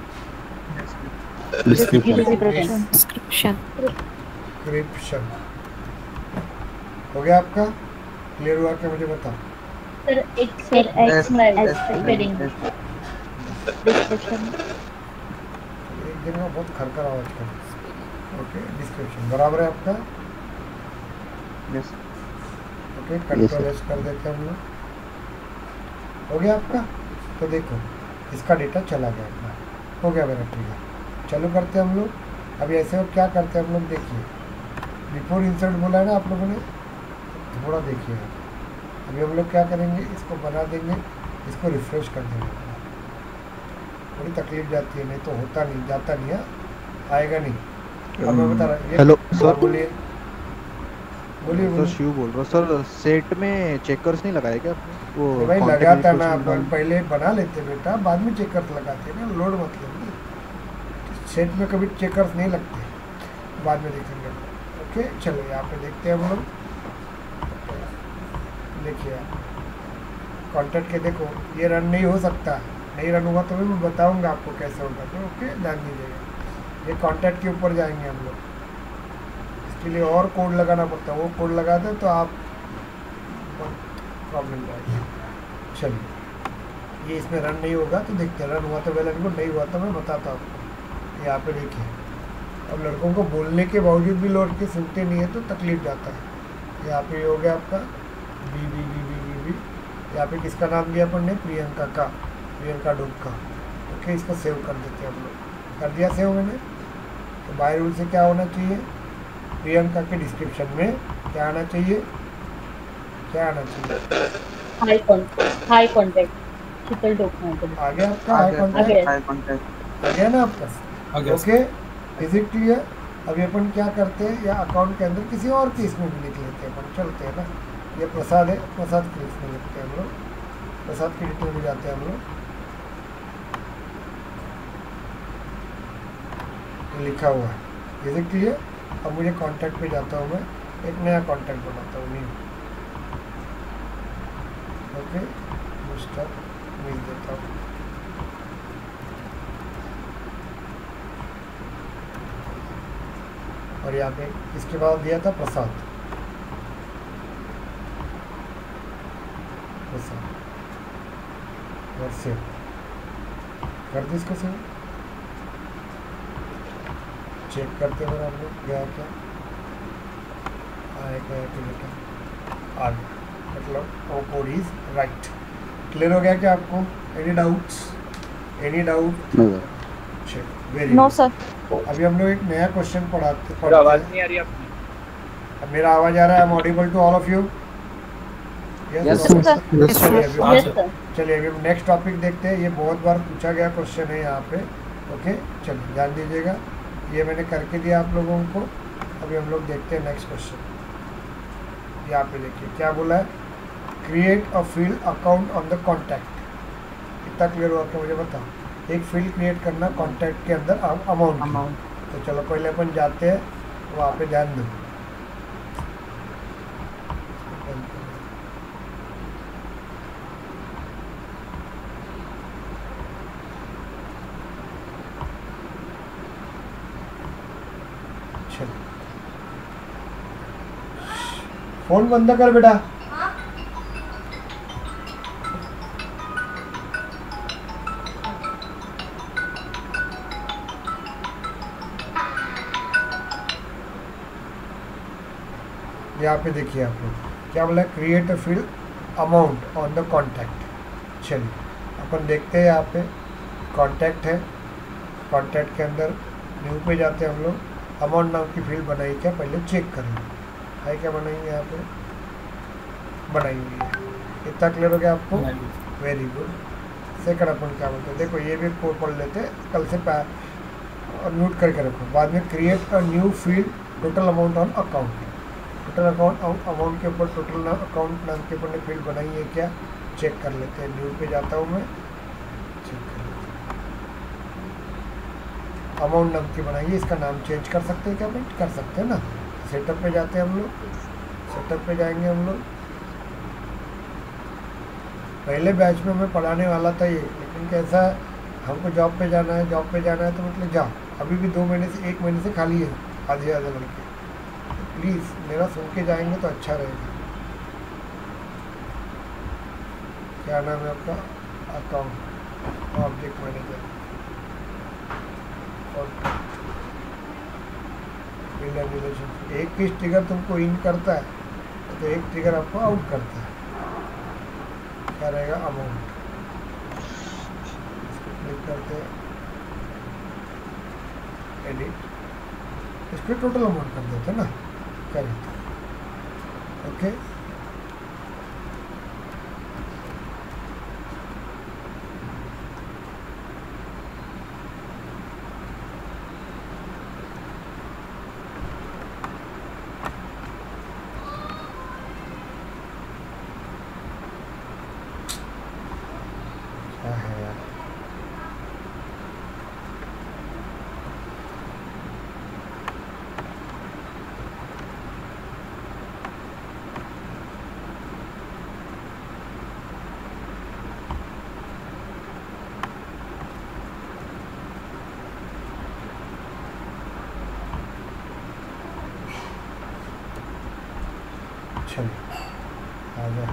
डिस्क्रिप्शन डिस्क्रिप्शन डिस्क्रिप्शन हो गया आपका क्लियर हुआ क्या मुझे बताओ सर एक सर एक्स हेडिंग डिस्क्रिप्शन एक दिन में बहुत खरखर आवाज कर ओके डिस्क्रिप्शन बराबर है आपका ओके कंट्रोल एस कर देते हैं हम लोग हो गया आपका। तो देखो इसका डेटा चला गया अपना हो गया मेरा ट्रिगर चालू करते हैं हम लोग। अभी ऐसे और क्या करते हैं हम लोग देखिए बिफोर इंसर्ट बोला है ना आप लोगों ने थोड़ा देखिए अभी हम लोग क्या करेंगे इसको बना देंगे इसको रिफ्रेश कर देंगे थोड़ी तकलीफ जाती है नहीं तो होता नहीं जाता नहीं है आएगा नहीं। अब मैं बता रहा हूँ हेलो सर बोलिए बोलिए सर शिव बोल रहा सर सेट में चेकर्स नहीं लगाए क्या वो भाई contact लगाता में ना कुछ अपन पहले बना लेते बेटा बाद में चेकर्स लगाते हैं ना लोड मत लेंगे सेट में कभी चेकर्स नहीं लगते बाद में देखेंगे ओके चलो यहाँ पे देखते हैं हम लोग देखिए कॉन्टैक्ट के देखो ये रन नहीं हो सकता नहीं रन हुआ तो भी मैं बताऊंगा आपको कैसे होगा तो ओके ध्यान दीजिएगा ये कॉन्टैक्ट के ऊपर जाएंगे हम लोग इसके लिए और कोड लगाना पड़ता है वो कोड लगा दें तो आप प्रॉब्लम जाएगी। चलिए ये इसमें रन नहीं होगा तो देखते हैं रन हुआ तो वेल एंड गुड नहीं हुआ तो मैं बताता हूँ आपको यहाँ पे देखिए अब लड़कों को बोलने के बावजूद भी लौट के सुनते नहीं है तो तकलीफ जाता है। यहाँ पे हो गया आपका B B B B B B यहाँ पे किसका नाम दिया अपन ने प्रियंका का प्रियंका डुब का ओके इसको सेव कर देते हैं हम लोग कर दिया सेव मैंने। तो बाय रूल से क्या होना चाहिए प्रियंका के डिस्क्रिप्शन में क्या आना चाहिए क्या आना चाहिए hi contact hi contact Sheetal document आ गया आपका हाई कॉन्टैक्ट आ गया ना आपका ओके इज इट क्लियर अभी अपन क्या करते हैं, या अकाउंट के अंदर किसी और की इसमें भी लिख लेते हैं अपन, चलते हैं ना। ये प्रसाद है, प्रसाद की इसमें लिखते हैं हम लोग, प्रसाद की डिटेल में जाते हैं हम लोग, लिखा हुआ है, इज इट क्लियर। अब मुझे कॉन्टैक्ट पे जाता हूँ, मैं एक नया कॉन्टैक्ट बनाता हूँ, न्यू, ओके, मिस्टर मिल देता हूँ। और यहाँ पे इसके बाद दिया था प्रसाद, प्रसाद और सेव कर दी इसको, सेव चेक करते हुए हम लोग गया क्या आएगा, बेटा आ गया, मतलब वो कोड इज राइट। क्लियर हो गया क्या आपको? Any doubts, any doubt? Check, very no sir. अभी हम लोग एक नया क्वेश्चन पढ़ाते मेरा आवाज पढ़ते नहीं आ रही आपकी? हैं। अब मेरा आवाज आ रहा है? I am audible to all of you? Yes, sir. चलिए अभी हाँ, यस सर। सर। चलिए अभी नेक्स्ट टॉपिक देखते हैं। ये बहुत बार पूछा गया क्वेश्चन है यहाँ पे, ओके। चलिए ध्यान दीजिएगा, ये मैंने करके दिया आप लोगों को। अभी हम लोग देखते हैं नेक्स्ट क्वेश्चन। यहाँ पे देखिए क्या बोला है, create a field account on the contact. इतना क्लियर हुआ क्या मुझे बताओ? एक फील्ड क्रिएट करना कॉन्टैक्ट के अंदर अमाउंट अमाउंट। तो चलो पहले अपन जाते हैं वहाँ पे, ध्यान दो। चलो फोन बंद कर बेटा। यहाँ पे देखिए आप लोग क्या बोला, create a field amount on the contact. चलिए अपन देखते हैं, यहाँ पे कॉन्टैक्ट है, कॉन्टैक्ट के अंदर न्यू पे जाते हैं हम लोग। अमाउंट नाम की फील्ड बनाई क्या, पहले चेक करेंगे है क्या बनाएंगे, यहाँ पे बनाई हुई है। इतना क्लियर हो गया आपको? Very good. सेकंड अपन क्या बोलते हैं, देखो ये भी कोड पढ़ लेते हैं कल से, और नोट करके रखो। बाद में create a new field total amount on account. Total account amount के ऊपर टोटल अकाउंट नाम के ऊपर ने फील्ड बनाई है क्या, चेक कर लेते हैं। न्यू पे जाता हूँ मैं, चेक कर लेते हैं। अमाउंट नाम की बनाई है, इसका नाम चेंज कर सकते हैं क्या, पेंट कर सकते हैं ना। सेटअप पे जाते हैं हम लोग, सेटअप पे जाएंगे हम लोग। पहले बैच में मैं पढ़ाने वाला था ये, लेकिन कैसा है, हमको जॉब पे जाना है, जॉब पे जाना है तो मतलब जाओ। अभी भी दो महीने से एक महीने से खाली है आधे आधे लड़के, प्लीज़ मेरा सुन के जाएंगे तो अच्छा रहेगा। क्या नाम है आपका? अकाउंट ऑब्जेक्ट मैनेजर और रिलेशन। एक किस ट्रिगर तुमको इन करता है तो एक ट्रिगर आपको आउट करता है। क्या रहेगा? अमाउंट। क्लिक करते हैं, एडिट, इस पर टोटल अमाउंट कर देते हैं ना, क्या रहता है, ओके। क्या है यार, चलिए आ गया।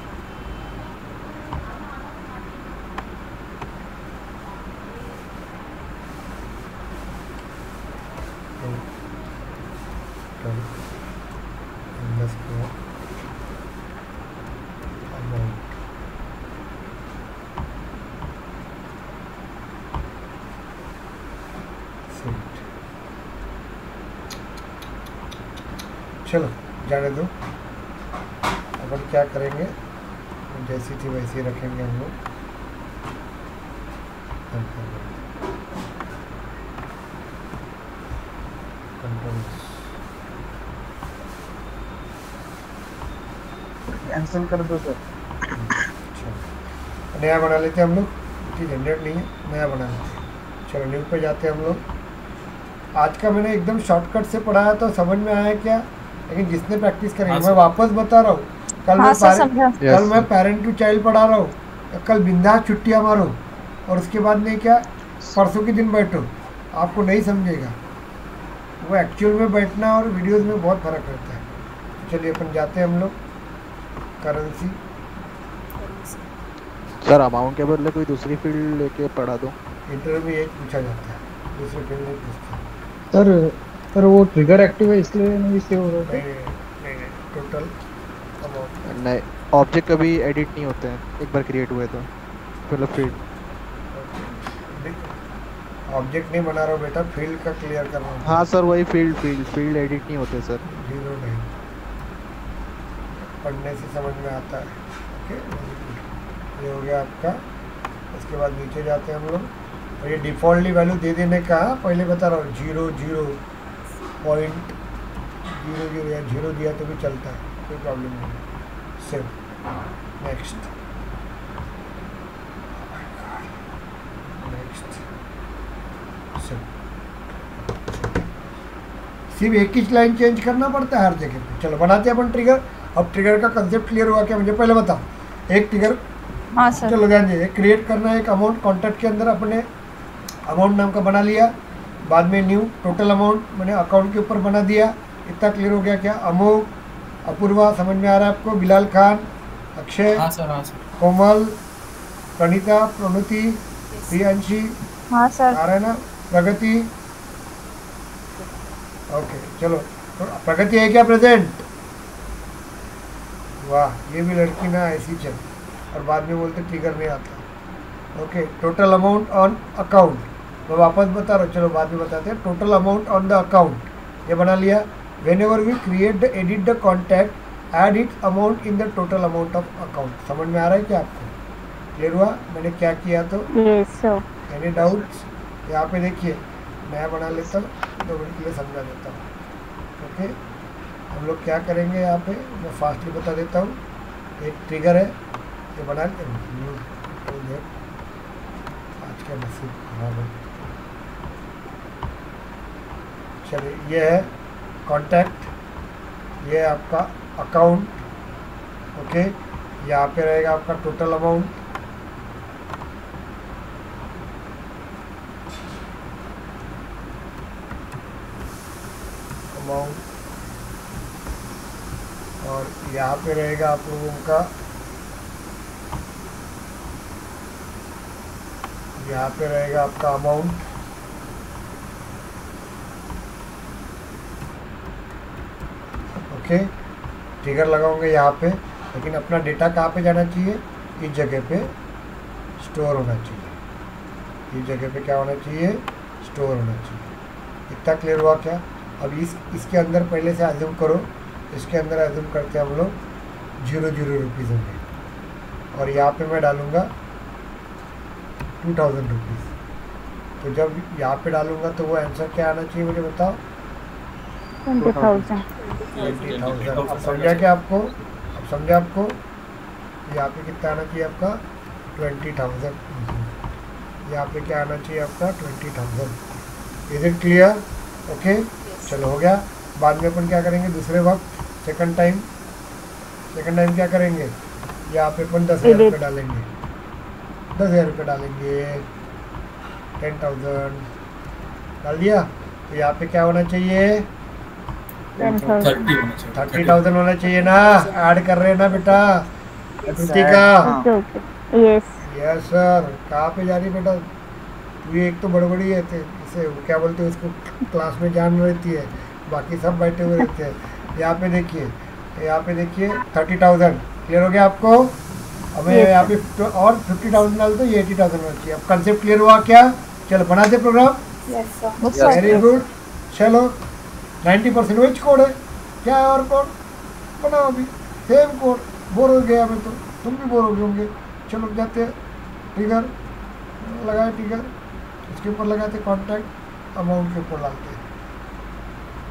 चलो जाने दो, अपन क्या करेंगे, जैसी थी वैसी रखेंगे हम लोग। कंट्रोल्स कैंसिल कर दो सर। अच्छा नया बना लेते हैं हम लोग, ठीक जनरेट नहीं है, नया बना लेते हैं। चलो न्यू पे जाते हैं हम लोग। आज का मैंने एकदम शॉर्टकट से पढ़ाया तो समझ में आया क्या, लेकिन जिसने प्रैक्टिस करेंगे हाँ, मैं वापस बता रहा हूँ। कल हाँ, मैं सर, parent- समझा। कल मैं पेरेंट टू चाइल्ड पढ़ा रहा हूँ, कल बिंदास छुट्टियाँ मारो और उसके बाद नहीं क्या परसों के दिन बैठो, आपको नहीं समझेगा। वो एक्चुअल में बैठना और वीडियोस में बहुत फ़र्क रहता है। तो चलिए अपन जाते हैं हम लोग करेंसी। सर अमाउंट के बदले कोई दूसरी फील्ड लेके पढ़ा दो। इंटरव्यू में यही पूछा जाता है, दूसरे फील्ड नहीं पूछते। सर सर वो ट्रिगर एक्टिव है इसलिए नहीं सेव हो रहा नहीं था। नहीं नहीं टोटल अमाउंट नहीं, ऑब्जेक्ट कभी एडिट नहीं होते हैं, एक बार क्रिएट हुए तो मतलब फील्ड। ऑब्जेक्ट नहीं बना रहा हूँ बेटा, फील्ड का क्लियर करना है। हाँ सर वही फील्ड फील्ड फील्ड एडिट नहीं होते सर। जीरो नहीं, पढ़ने से समझ में आता है। ओके ये हो गया आपका। उसके बाद नीचे जाते हैं हम लोग, और ये डिफ़ॉल्टली वैल्यू दे देने का पहले बता रहा हूँ, zero zero point zero zero या जीरो दिया तो भी चलता है, कोई प्रॉब्लम नहीं। Save next next save. सिर्फ एक ही लाइन चेंज करना पड़ता है हर जगह पे। चलो बनाते हैं अपन ट्रिगर। अब ट्रिगर का कंसेप्ट क्लियर हुआ क्या मुझे पहले बताओ। एक ट्रिगर, हाँ सर। चलो ध्यान दीजिए, क्रिएट करना है एक अमाउंट, कॉन्टैक्ट के अंदर अपने अमाउंट नाम का बना लिया, बाद में न्यू टोटल अमाउंट मैंने अकाउंट के ऊपर बना दिया। इतना क्लियर हो गया क्या। अमोघ, अपूर्वा समझ में आ रहा है आपको, बिलाल खान, अक्षय, हाँ सर हाँ सर कोमल, प्रणीता, प्रणुति, प्रियांशी, हाँ सर। आ रहा है ना, प्रगति। ओके चलो तो प्रगति है क्या प्रेजेंट। वाह ये भी लड़की ना ऐसी चल, और बाद में बोलते ट्रिगर नहीं आता। Okay total amount on account, मैं वापस बता रहा हूँ, चलो बाद में बताते हैं। Total amount on the account ये बना लिया। Whenever we create the edit the contact add its amount in the total amount of account. समझ में आ रहा है क्या आपको, क्लियर हुआ मैंने क्या किया। तो यस सर। Any doubts. यहाँ पे देखिए नया बना लेता हूँ, दो मिनट के लिए समझा देता हूँ। ओके हम लोग क्या करेंगे यहाँ पे, मैं फास्टली बता देता हूँ। एक ट्रिगर है ये बना के, आज का नसीब खराब है। चलिए ये है कॉन्टैक्ट, ये है आपका अकाउंट। ओके यहाँ पे रहेगा आपका टोटल अमाउंट, अमाउंट, और यहाँ पे रहेगा आप लोगों का, यहाँ पे रहेगा आपका अमाउंट। ओके ट्रिगर लगाओगे यहाँ पे, लेकिन अपना डेटा कहाँ पे जाना चाहिए, इस जगह पे स्टोर होना चाहिए। इस जगह पे क्या होना चाहिए, स्टोर होना चाहिए। इतना क्लियर हुआ क्या। अब इस इसके अंदर पहले से एज्यूम करो, इसके अंदर एज्यूम करते हैं हम लोग जीरो जीरो रुपीज़ होंगे, और यहाँ पे मैं डालूँगा टू थाउजेंड रुपीज़। तो जब यहाँ पे डालूँगा तो वो आंसर क्या आना चाहिए मुझे बताओ, ट्वेंटी थाउजेंड। Twenty thousand. अब समझा क्या आपको, अब समझा आपको यहाँ पे कितना आना चाहिए आपका, ट्वेंटी थाउजेंड। यहाँ पे क्या आना चाहिए आपका, twenty thousand. Is it clear. Okay चलो हो गया। बाद में अपन क्या करेंगे दूसरे वक्त, सेकंड टाइम सेकंड टाइम क्या करेंगे, यहाँ पे अपन दस हज़ार रुपये डालेंगे, दस हज़ार रुपये डालेंगे, टेन थाउजेंड डाल दिया। तो यहाँ पे क्या होना चाहिए, टेन थाउजेंड। थर्टी होना चाहिए थर्टी थाउजेंड होना चाहिए ना। ऐड कर रहे हैं ना बेटा Kritika. Okay okay yes. Yes sir. कहाँ पे जा रही बेटा तू, ये एक तो बड़बड़ी है, ते- इसे क्या बोलते हैं उसको, क्लास में जान रहती है, बाकी सब बैठे हुए रहते हैं। यहाँ पे देखिए, यहाँ पे देखिए थर्टी थाउजेंड क्लियर हो गया आपको। हमें यहाँ पे तो और फिफ्टी थाउजेंड डाल दो, ये एटी थाउजेंड होना चाहिए। अब कंसेप्ट क्लियर हुआ क्या, चलो बना दे प्रोग्राम। Very good. चलो नाइन्टी परसेंट वही कोड है, क्या है और कोड बनाओ अभी, सेम कोड। बोर हो गया हमें तो, तुम भी बोर हो गए होंगे। चलो जाते हैं ट्रिगर, लगाए ट्रिगर, इसके ऊपर लगाते कॉन्टैक्ट, अमाउंट के ऊपर डालते हैं।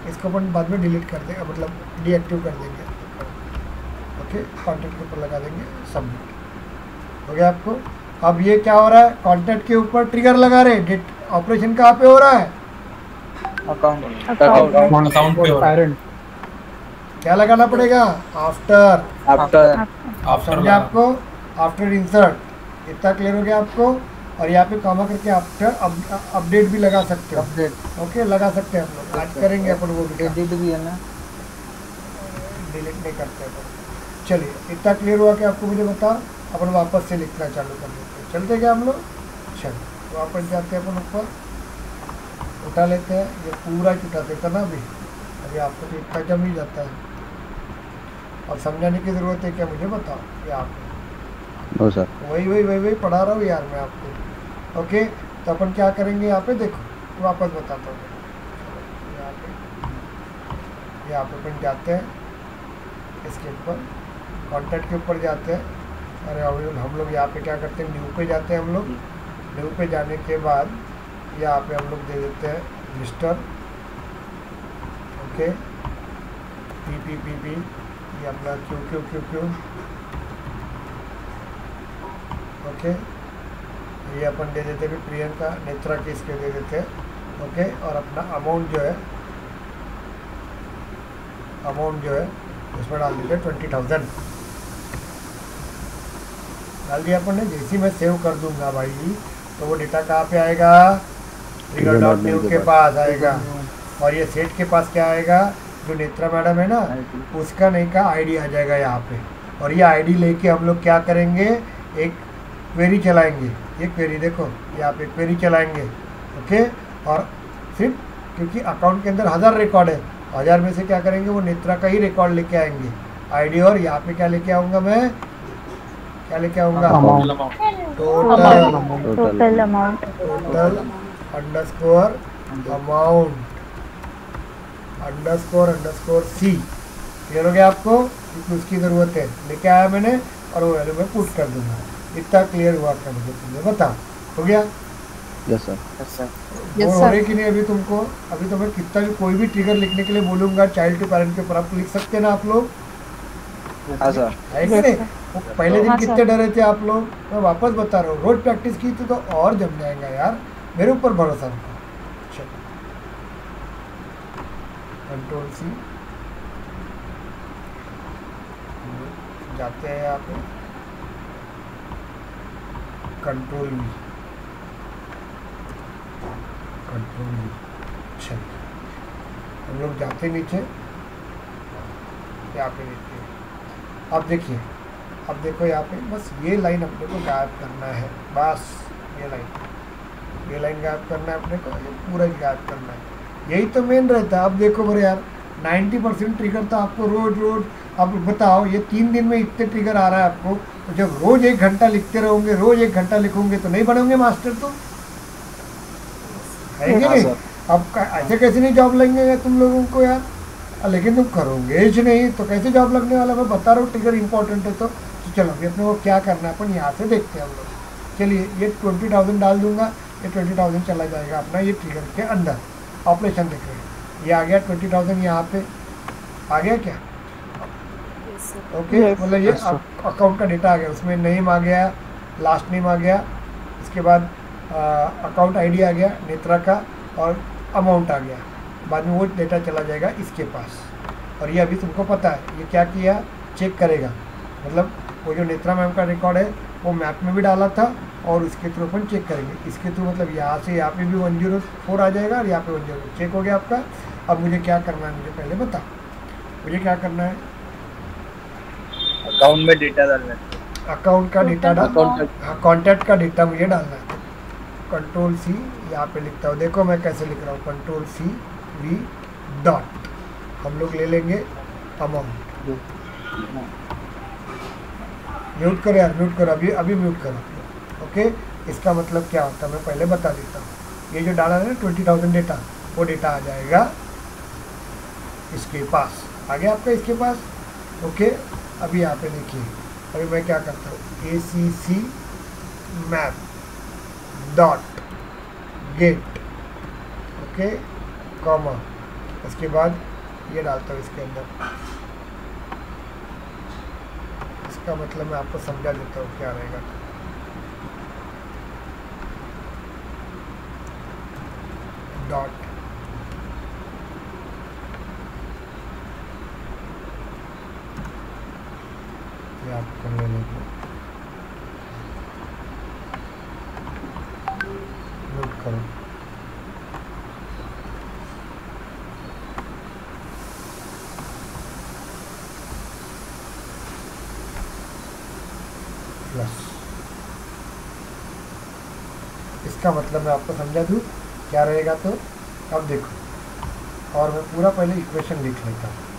इसको अपन बाद में डिलीट कर देंगे, मतलब डीएक्टिव कर देंगे। ओके, कॉन्टैक्ट के ऊपर लगा देंगे, सबमिट हो गया आपको। अब ये क्या हो रहा है, कॉन्टैक्ट के ऊपर ट्रिगर लगा रहे, डेट ऑपरेशन कहाँ पे हो रहा है, अकाउंट अकाउंट अकाउंट पे हो रहा है। पेरेंट क्या लगाना पड़ेगा, आफ्टर। आफ्टर आफ्टर समझे आपको, आफ्टर इंसर्ट, इतना क्लियर हो गया आपको। और यहाँ पे कॉमा करके आफ्टर अपडेट भी लगा सकते हो, अपडेट ओके लगा सकते हैं हम लोग, आज करेंगे अपन वो भी, एडिट भी है ना, डिलीट नहीं करते अपन। चलिए इतना क्लियर हुआ कि आपको, मुझे बताओ, अपन वापस से लिखना चालू कर देते हैं, चलते क्या हम लोग। चलो वापस जाते हैं अपन ऊपर, उठा लेते हैं, ये पूरा उठा देता ना अभी, अभी आपको तो इतना जम ही जाता है। और समझाने की ज़रूरत है क्या, मुझे बताओ, ये आप नो सर, वही वही वही वही पढ़ा रहा हूँ यार मैं आपको। ओके, तो अपन क्या करेंगे यहाँ पे, देखो वापस बताता हूँ। यहाँ पे यहाँ पे अपन जाते हैं, इसके ऊपर कॉन्टैक्ट के ऊपर जाते हैं। अरे अभी हम लोग यहाँ पे क्या करते हैं, न्यू पे जाते हैं हम लोग। न्यू पे जाने के बाद यहाँ पे हम लोग दे देते हैं mister, okay, P P P P, ये अपना Q Q Q Q, okay, ये अपन दे देते हैं प्रियंका नेत्रा के, इसके दे देते हैं, ओके। और अपना अमाउंट जो है, अमाउंट जो है उसमें डाल देते हैं ट्वेंटी थाउजेंड, डाल दिया अपन ने। जैसे ही मैं सेव कर दूंगा भाई, तो वो डेटा कहाँ पे आएगा, ट्रिगर डॉट न्यू के पास आएगा। और ये सेट के पास क्या आएगा, जो नेत्रा मैडम है ना, उसका नहीं का आईडी आ जाएगा यहाँ पे। और ये आईडी लेके हम लोग क्या करेंगे, एक क्वेरी चलाएंगे। ये क्वेरी देखो, यहाँ पे क्वेरी चलाएंगे, ओके। और सिर्फ क्योंकि अकाउंट के अंदर हज़ार रिकॉर्ड है, हज़ार में से क्या करेंगे, वो नेत्रा का ही रिकॉर्ड लेके आएंगे, आईडी। और यहाँ पे क्या लेके आऊँगा मैं, क्या लेके आऊँगा, total amount, total total amount total underscore amount underscore underscore C. Clear हो गया आपको, क्योंकि उसकी ज़रूरत है, लेके आया मैंने, और वो वैल्यू मैं पुट कर दूंगा। इतना क्लियर हुआ क्या मुझे, तुमने बता, हो गया। Yes sir, yes sir, bore हो रही कि नहीं अभी तुमको, अभी तो मैं कितना भी कोई भी ट्रिगर लिखने के लिए बोलूँगा चाइल्ड टू पेरेंट के ऊपर, आप लिख सकते हैं ना आप लोग, हाँ सर, है कि नहीं। वो पहले दिन कितने डरे थे आप लोग, मैं वापस बता रहा हूँ, रोज प्रैक्टिस की थी तो और जम जाएगा यार, मेरे ऊपर भरोसा रखो। चलो कंट्रोल सी, जाते हैं यहाँ पे, कंट्रोल वी, कंट्रोल वी। चल हम लोग जाते नीचे, यहाँ पे देखते हैं। अब देखिए, अब देखो यहाँ पे बस ये लाइन अपने को गायब करना है, बस ये लाइन ये लाइन गायब करना है अपने को, ये पूरा ही गायब करना है, यही तो मेन रहता है। अब देखो बड़े यार, नाइन्टी परसेंट ट्रिगर तो आपको रोज रोज, अब बताओ ये तीन दिन में इतने ट्रिगर आ रहा है आपको, तो जब रोज एक घंटा लिखते रहोगे, रोज एक घंटा लिखोगे तो नहीं बनोगे मास्टर, तो है कि नहीं। अब ऐसे कैसे नहीं जॉब लगेंगे तुम लोगों को यार, लेकिन तुम करोगे ही नहीं तो कैसे जॉब लगने वाला, मैं बता रहा हूँ ट्रिगर इंपॉर्टेंट है। तो, तो चलो अभी अपने को क्या करना है, अपन यहाँ से देखते हैं हम लोग। चलिए ये ट्वेंटी थाउजेंड डाल दूंगा, ये ट्वेंटी थाउजेंड चला जाएगा अपना ये ट्रिगर के अंदर। ऑपरेशन देख रहे हैं, ये आ गया ट्वेंटी थाउजेंड, यहाँ पे आ गया क्या, ओके, मतलब ये अकाउंट का डेटा आ गया, उसमें नेम आ गया, लास्ट नेम आ गया, इसके बाद अकाउंट आईडी आ गया नेत्रा का, और अमाउंट आ गया। बाद में वो डेटा चला जाएगा इसके पास। और ये अभी तुमको पता है ये क्या किया, चेक करेगा, मतलब वो जो नेत्रा मैम का रिकॉर्ड है वो मैप में भी डाला था, और उसके थ्रू अपन चेक करेंगे। इसके थ्रू मतलब यहाँ से यहाँ पे भी वन जीरो फोर आ जाएगा, और यहाँ पे वन जीरो चेक हो गया आपका। अब मुझे क्या करना है, मुझे पहले बता, मुझे क्या करना है, अकाउंट में डेटा डालना है, अकाउंट का डेटा डाल, हाँ कॉन्टैक्ट का डेटा मुझे डालना है। कंट्रोल सी यहाँ पे लिखता हूँ, देखो मैं कैसे लिख रहा हूँ, कंट्रोल सी वी डॉट, हम लोग ले लेंगे अमाउंट। म्यूट करो यार, म्यूट करो, अभी अभी म्यूट करो, ओके। इसका मतलब क्या होता है मैं पहले बता देता हूँ। ये जो डाला है ना ट्वेंटी थाउजेंड डेटा, वो डेटा आ जाएगा इसके पास, आ गया आपका इसके पास, ओके। अभी यहाँ पे देखिए, अभी मैं क्या करता हूँ, A C C map dot get, okay, comma, इसके बाद ये डालता हूँ इसके अंदर। इसका मतलब मैं आपको समझा देता हूँ क्या रहेगा। डॉट ये आप कर लेने को नोट करो। प्लस इसका मतलब मैं आपको समझा दूँ क्या रहेगा। तो अब देखो, और मैं पूरा पहले इक्वेशन लिख लेता हूँ।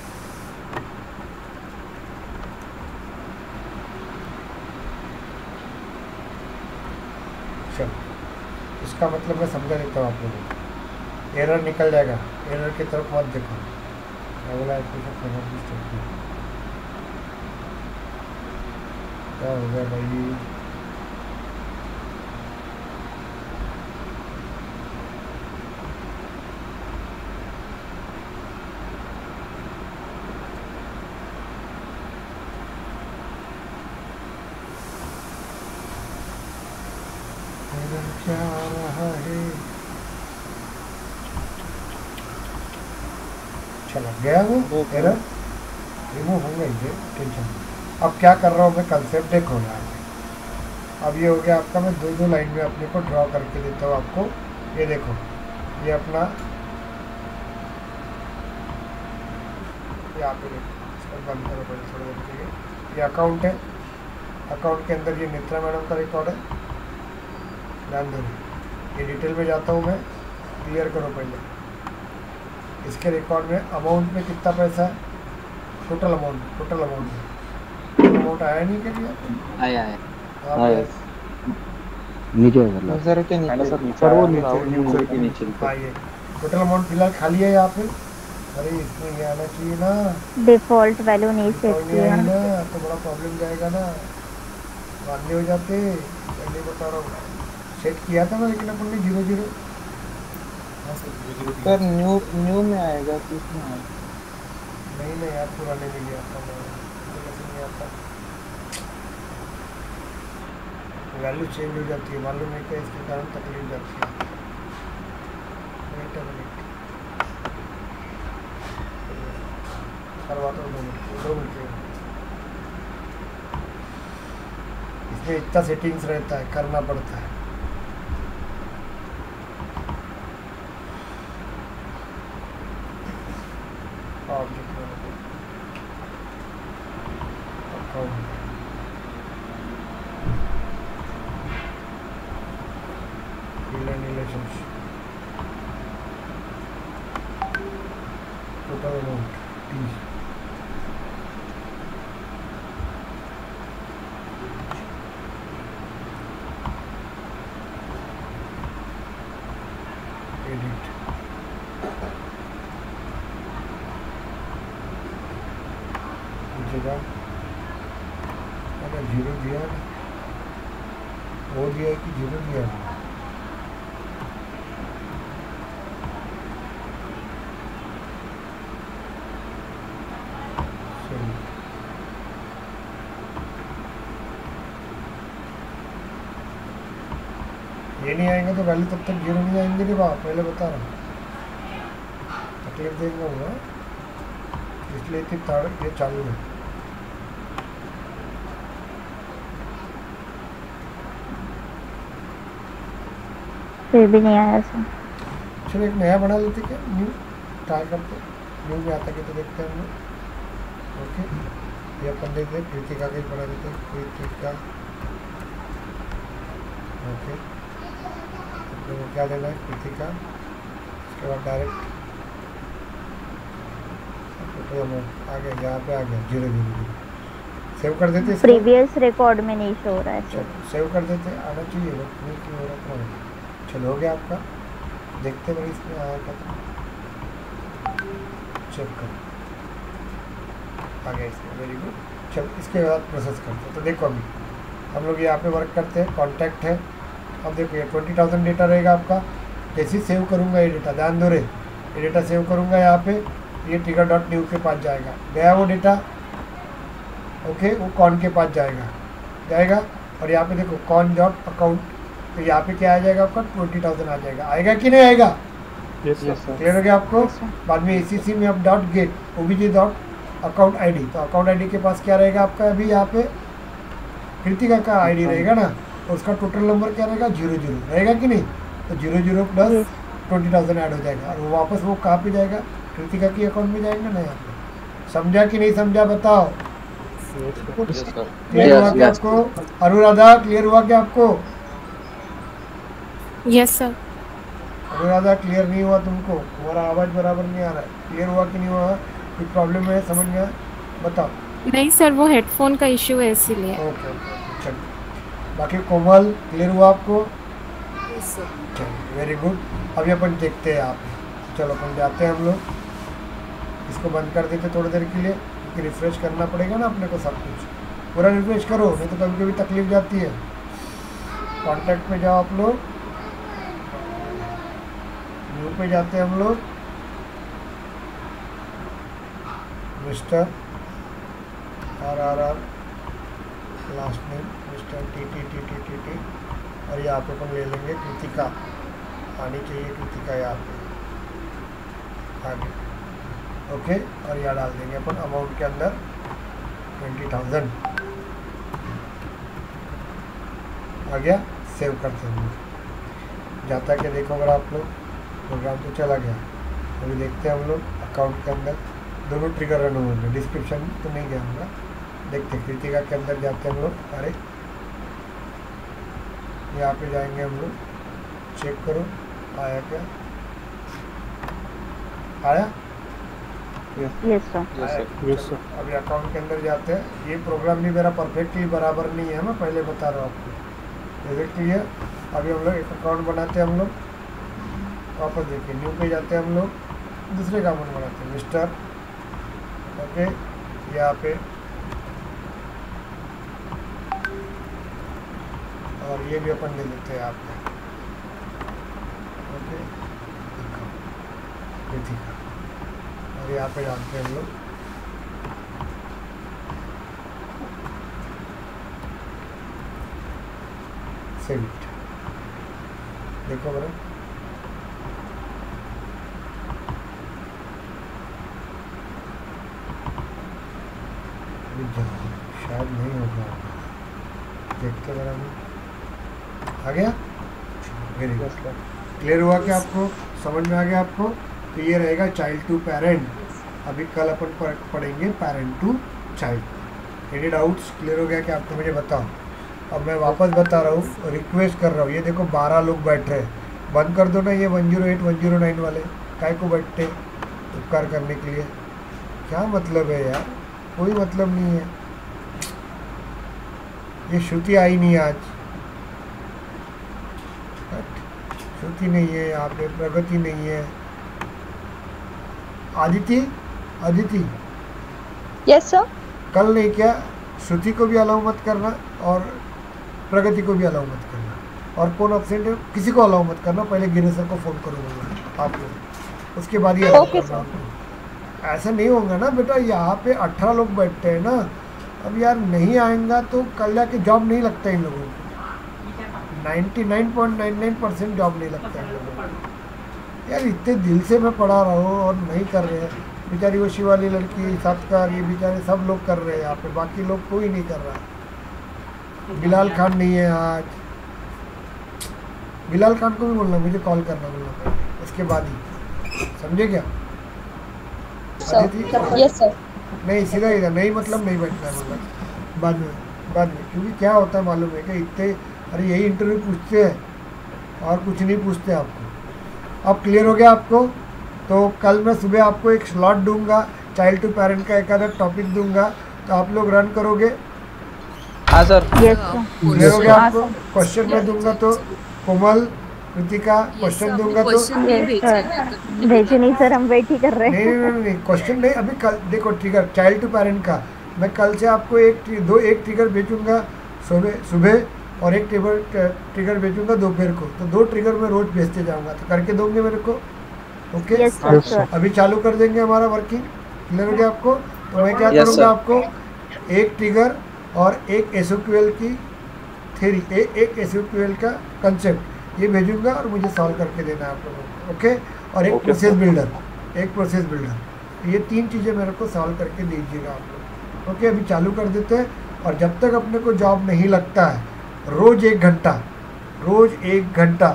चलो, इसका मतलब मैं समझा देता हूँ आप लोगों को। एरर निकल जाएगा, एरर की तरफ मत देखो। अगला इक्वेशन क्या हो गया भाई? क्या आ रहा है? चला गया वो एरर, रिमूव होंगे ये, टेंशन। अब क्या कर रहा हूँ मैं, कंसेप्ट देखो ना। अब ये हो गया आपका। मैं दो दो लाइन में अपने को ड्रॉ करके देता हूँ आपको। ये देखो, ये अपना यहाँ पे देखो, इसको बंद करो पहले थोड़ी देर के लिए। ये अकाउंट है, अकाउंट के अंदर ये नेत्रा मैडम का रिकॉर्ड है। ध्यान दो, ये डिटेल में जाता हूँ मैं, क्लियर करो पहले। इसके रिकॉर्ड में अमाउंट में कितना पैसा है, total amount, total amount amount आया नहीं के लिए आया है आया नीचे है सर के नीचे सर नीचे सर वो आया, नीचे के नीचे आइए। टोटल अमाउंट फिलहाल खाली है यहाँ पे। अरे इसमें ये आना चाहिए ना, डिफॉल्ट वैल्यू नहीं सेट नहीं किया। आई ना तो बड़ा प्रॉब्लम जाएगा ना, मानने हो जाते। पहले बता रहा हूँ, सेट किया था ना, लेकिन अपन ने जीरो जीरो। हाँ sir zero zero sir new new में आएगा, किसमें आएगा? नहीं नहीं यार, पुराने में गया था मैं, तो कैसे नहीं आता। वैल्यू चेंज हो जाती है, मालूम है क्या? इसके कारण तकलीफ जाती है। वेट अ मिनट, करवाता हूँ दो मिनट, दो मिनट। इसमें इतना सेटिंग्स रहता है, करना पड़ता है। Relationship, total amount T, edit, जगह अगर जीरो दिया, वो दिया कि जीरो दिया? ये नहीं आएंगे तो वैल्यू तब तक जीरो नहीं आएंगे रे बाप, पहले बता रहा हूँ। तकलीफ देंगे होगा, इसलिए थी ताड़ ये चालू है। फिर भी नहीं आया सर। चलो एक नया बना लेते क्या, न्यू ट्राई करते। न्यू में आता कि तो देखते हैं हम लोग। ओके, ये अपन देख दें, कृतिका का ही बना देते हैं, कृतिका। ओके, तो क्या देना है, कृतिका। उसके बाद डायरेक्ट आ गया, यहाँ पे आ गया जीरो जीरो जीरो। सेव कर देते इसको। प्रीवियस रिकॉर्ड में नहीं शो हो रहा है सर। चलो सेव कर देते, आना चाहिए वो, नहीं क्यों हो रहा था। चलो हो गया आपका, देखते बड़ी इसमें आया क्या था, चेक करो, आ गया इसमें, वेरी गुड। चलो इसके बाद प्रोसेस करते हैं। तो देखो अभी हम लोग यहाँ पे वर्क करते हैं, कॉन्टैक्ट है। अब देखो ये ट्वेंटी थाउजेंड डेटा रहेगा आपका। जैसे ही सेव करूँगा ये डेटा, ध्यान दो रे, ये डेटा सेव करूँगा यहाँ पे, ये ट्रिगर डॉट न्यू के पास जाएगा, गया वो डेटा, ओके, वो कॉन के पास जाएगा जाएगा और यहाँ पे देखो कॉन डॉट अकाउंट, तो यहाँ पे क्या आ जाएगा आपका ट्वेंटी थाउजेंड आ जाएगा, आएगा कि नहीं आएगा? क्लियर हो गया आपको? बाद में एसीसी में आप dot get OBJ dot account ID, तो अकाउंट आईडी के पास क्या रहेगा आपका, अभी यहाँ पे कृतिका का आईडी रहेगा ना, तो उसका टोटल नंबर क्या रहेगा, जीरो जीरो रहेगा कि नहीं, तो zero zero plus twenty thousand add हो जाएगा और वो वापस वो कहाँ पे जाएगा, कृतिका की अकाउंट में जाएगा ना यहाँ पे। समझा कि नहीं समझा बताओ? क्लियर हुआ क्या आपको? अनुराधा क्लियर हुआ क्या आपको? Yes sir. अनुराधा क्लियर नहीं हुआ तुमको? तुम्हारा आवाज़ बराबर नहीं आ रहा है, क्लियर हुआ कि नहीं हुआ? कोई प्रॉब्लम है, समझ में आया? बताओ। नहीं सर, वो हेडफोन का इशू है इसीलिए। ओके ओके चलिए, बाकी कोमल क्लियर हुआ आपको? चलिए वेरी गुड। अभी अपन देखते हैं आप, चलो अपन जाते हैं हम लोग, इसको बंद कर देते थोड़ी देर के लिए, क्योंकि रिफ्रेश करना पड़ेगा ना अपने को सब कुछ, पूरा रिफ्रेश करो नहीं तो कभी कभी तकलीफ जाती है। कॉन्टैक्ट में जाओ आप लोग, न्यू पे जाते हैं हम लोग, mister R R R last name mister T T T T T T और यहाँ पे अपन ले लेंगे कृतिका, आनी चाहिए कृतिका यहाँ पे आगे, ओके, और यहाँ डाल देंगे अपन अमाउंट के अंदर ट्वेंटी थाउजेंड आ गया। सेव करते हैं, जाता क्या देखो अगर आप लोग, प्रोग्राम तो चला गया। अभी देखते हैं हम लोग अकाउंट के अंदर दोनों ट्रिगर रन होंगे, डिस्क्रिप्शन तो नहीं गया होगा, देखते कृतिका के अंदर जाते हैं हम लोग, अरे यहाँ पे जाएंगे हम लोग, चेक करो आया क्या, आया? Yes sir. Yes sir. अभी अकाउंट के अंदर जाते हैं, ये प्रोग्राम भी मेरा परफेक्टली बराबर नहीं है, मैं पहले बता रहा हूँ आपको, जैसे क्लियर। अभी हम लोग एक अकाउंट बनाते हैं हम लोग, वापस देखिए न्यू पे जाते हैं हम लोग, दूसरे का अकाउंट बनाते हैं मिस्टर, ओके, यहाँ पे और ये भी अपन ले लेते हैं यहाँ पे, ओके, कृतिका, और यहाँ पे डालते हैं हम लोग सेव इट, देखो बड़ा शायद नहीं होगा, देखते बड़ा आ गया। वेरी गुड, क्लियर हुआ क्या आपको? समझ में आ गया आपको? तो ये रहेगा चाइल्ड टू पेरेंट। अभी कल अपन पढ़ेंगे parent to child. Any doubts? Clear हो गया क्या आपको? मुझे बताओ। अब मैं वापस बता रहा हूँ, रिक्वेस्ट कर रहा हूँ, ये देखो बारह लोग बैठ रहे हैं, बंद कर दो ना ये one zero eight one zero nine वाले, काय को बैठते उपकार करने के लिए? क्या मतलब है यार, कोई मतलब नहीं है। ये श्रुति आई नहीं आज, श्रुति नहीं है यहाँ पे, प्रगति नहीं है, आदिति आदिति यस सर। कल नहीं क्या, श्रुति को भी अलाउ मत करना और प्रगति को भी अलाउ मत करना, और कौन अपसेंट है किसी को अलाउ मत करना, पहले गिरी सर को फ़ोन करूँगा आप लोग, उसके बाद ही अलाउ करना आपको। ऐसा नहीं होगा ना बेटा, यहाँ पे अठारह लोग बैठते हैं ना, अब यार नहीं आएगा तो कल जाके जॉब नहीं लगता इन लोगों को, निन्यानवे point nine nine percent job नहीं लगता इन लोगों को। यार इतने दिल से मैं पढ़ा रहा हूँ और नहीं कर रहे हैं, बेचारी वो शिवाली लड़की सातकार, ये बेचारे सब लोग कर रहे हैं यहाँ पे, बाकी लोग कोई नहीं कर रहा। बिलाल खान नहीं है आज, बिलाल खान को भी बोलना, मुझे कॉल करना बोलना पड़ेगा उसके बाद ही, समझे क्या? Yes sir. नहीं सीधा इधर नहीं, मतलब नहीं बैठना है, मतलब बाद में बाद में क्योंकि क्या होता है मालूम है कि इतने, अरे यही इंटरव्यू पूछते हैं और कुछ नहीं पूछते आपको। अब क्लियर हो गया आपको? तो कल मैं सुबह आपको एक स्लॉट दूंगा, चाइल्ड टू पेरेंट का एक आधा टॉपिक दूंगा, तो आप लोग रन करोगे? हाँ सर। क्लियर हो गया आपको? क्वेश्चन मैं दूंगा तो कोमल कृतिका क्वेश्चन दूंगा तो भेजे नहीं सर, हम वेट ही कर रहे हैं। नहीं नहीं नहीं क्वेश्चन नहीं, अभी कल देखो ट्रिगर चाइल्ड टू पेरेंट का मैं कल से आपको एक दो एक ट्रिगर भेजूंगा सुबह सुबह और एक ट्रिगर ट्रिगर भेजूंगा दोपहर को, तो दो ट्रिगर मैं रोज भेजते जाऊंगा, तो करके दोगे मेरे को? Okay Yes, sir, Yes, sir. अभी चालू कर देंगे हमारा वर्किंग। क्लियर हो गया आपको? तो मैं क्या Yes, करूँगा, sir. आपको एक ट्रिगर और एक एसक्यूएल की थ्योरी, ए, एक एसक्यूएल का कंसेप्ट ये भेजूंगा और मुझे सॉल्व करके देना है आप लोगों को। ओके, और एक Okay, प्रोसेस sir. बिल्डर, एक प्रोसेस बिल्डर, ये तीन चीज़ें मेरे को सॉल्व करके दीजिएगा आप लोग। ओके, अभी चालू कर देते हैं। और जब तक अपने को जॉब नहीं लगता है, रोज़ एक घंटा, रोज़ एक घंटा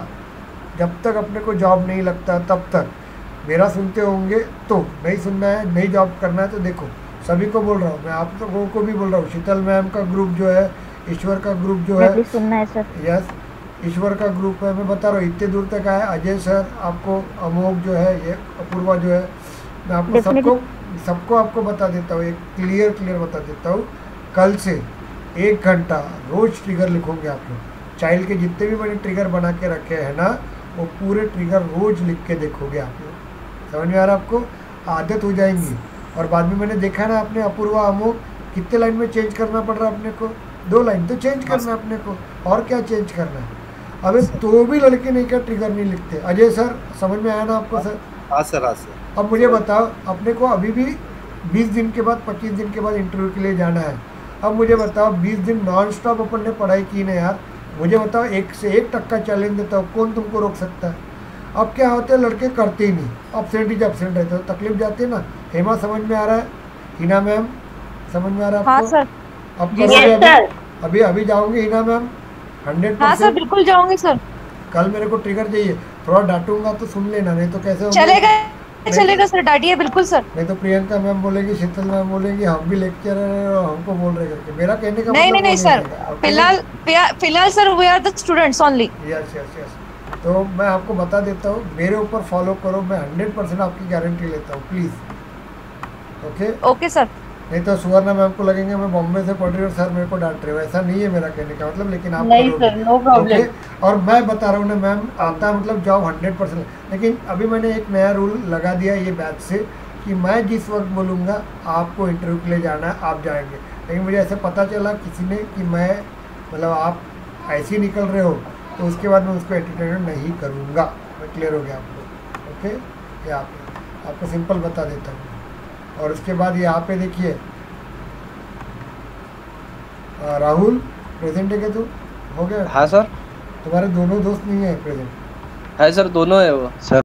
जब तक अपने को जॉब नहीं लगता तब तक मेरा सुनते होंगे। तो नहीं सुनना है, नहीं जॉब करना है तो देखो, सभी को बोल रहा हूँ मैं, आप लोगों को भी बोल रहा हूँ। शीतल मैम का ग्रुप जो है, ईश्वर का ग्रुप जो है, Definitely सुनना है सर। यस ईश्वर का ग्रुप है, मैं बता रहा हूँ इतने दूर तक आया। अजय सर, आपको अमोक जो है, ये अपूर्वा जो है, मैं आपको सबको सबको आपको बता देता हूँ, एक क्लियर क्लियर बता देता हूँ। कल से एक घंटा रोज़ ट्रिगर लिखोगे आप लोग। चाइल्ड के जितने भी मैंने ट्रिगर बना के रखे हैं ना, वो पूरे ट्रिगर रोज़ लिख के देखोगे आप लोग। समझ में आ रहा है आपको? आदत हो जाएंगी। और बाद में मैंने देखा ना, आपने अपूर्वा अमोक कितने लाइन में चेंज करना पड़ रहा है अपने को, दो लाइन तो चेंज करना है अपने को, और क्या चेंज करना है। अबे तो भी लड़के नहीं क्या ट्रिगर नहीं लिखते। अजय सर, समझ में आया ना आपको सर? हाँ सर, हाँ सर। अब मुझे बताओ, अपने को अभी भी बीस दिन के बाद, पच्चीस दिन के बाद इंटरव्यू के लिए जाना है। अब मुझे बताओ, बीस दिन नॉन स्टॉप अपन ने पढ़ाई की ना यार, मुझे बताओ, एक से एक टक्का चैलेंज देता हूँ, कौन तुमको रोक सकता है? अब क्या होता है, लड़के करते ही नहीं, अपसेंट ही अपसेंट रहते हो, तकलीफ जाती है ना। हेमा समझ में आ रहा है? हिना मैम समझ में आ रहा है हाँ आपको? सर। अब Yes, करोगे अभी? sir. अभी अभी जाओगे हिना मैम? हंड्रेड हाँ सर, परसेंट। बिल्कुल जाऊंगी सर। कल मेरे को ट्रिगर चाहिए, थोड़ा डांटूंगा तो सुन लेना, नहीं तो कैसे होगा? चलेगा चलेगा सर, डांटिए बिल्कुल सर। नहीं तो प्रियंका मैम बोलेगी, शीतल मैम बोलेंगी, हम भी लेक्चर और हमको बोल रहे करके। मेरा कहने का नहीं मतलब नहीं नहीं वो सर, रहेगा, ओके? फिलहाल फिलहाल sir we are the students only. Yes yes yes. तो मैं आपको बता देता हूँ, मेरे ऊपर फॉलो करो, मैं हंड्रेड परसेंट आपकी गारंटी लेता हूँ, प्लीज़। Okay okay sir. नहीं तो सुवर्णा मैम को लगेंगे मैं बॉम्बे से पढ़ रही हूँ सर मेरे को डांट रहे हो, ऐसा नहीं है मेरा कहने का मतलब। लेकिन आप नहीं करोगे, सर, नो प्रॉब्लम। ओके? और मैं बता रहा हूँ ना मैम, आता है मतलब जॉब हंड्रेड परसेंट। लेकिन अभी मैंने एक नया रूल लगा दिया ये बैच से कि मैं जिस वक्त बोलूँगा आपको इंटरव्यू के लिए जाना है, आप जाएंगे। लेकिन मुझे ऐसे पता चला किसी ने कि मैं मतलब आप ऐसे ही निकल रहे हो, तो उसके बाद मैं उसको एंटरटेन नहीं करूँगा। मैं क्लियर हो गया आपको? ओके, यहाँ पे आपको सिंपल बता देता हूँ। और उसके बाद यहाँ पे देखिए, राहुल प्रेजेंट है क्या तू? हो गया? हाँ सर। तुम्हारे दोनों दोस्त नहीं है प्रेजेंट? है सर, दोनों है वो। सर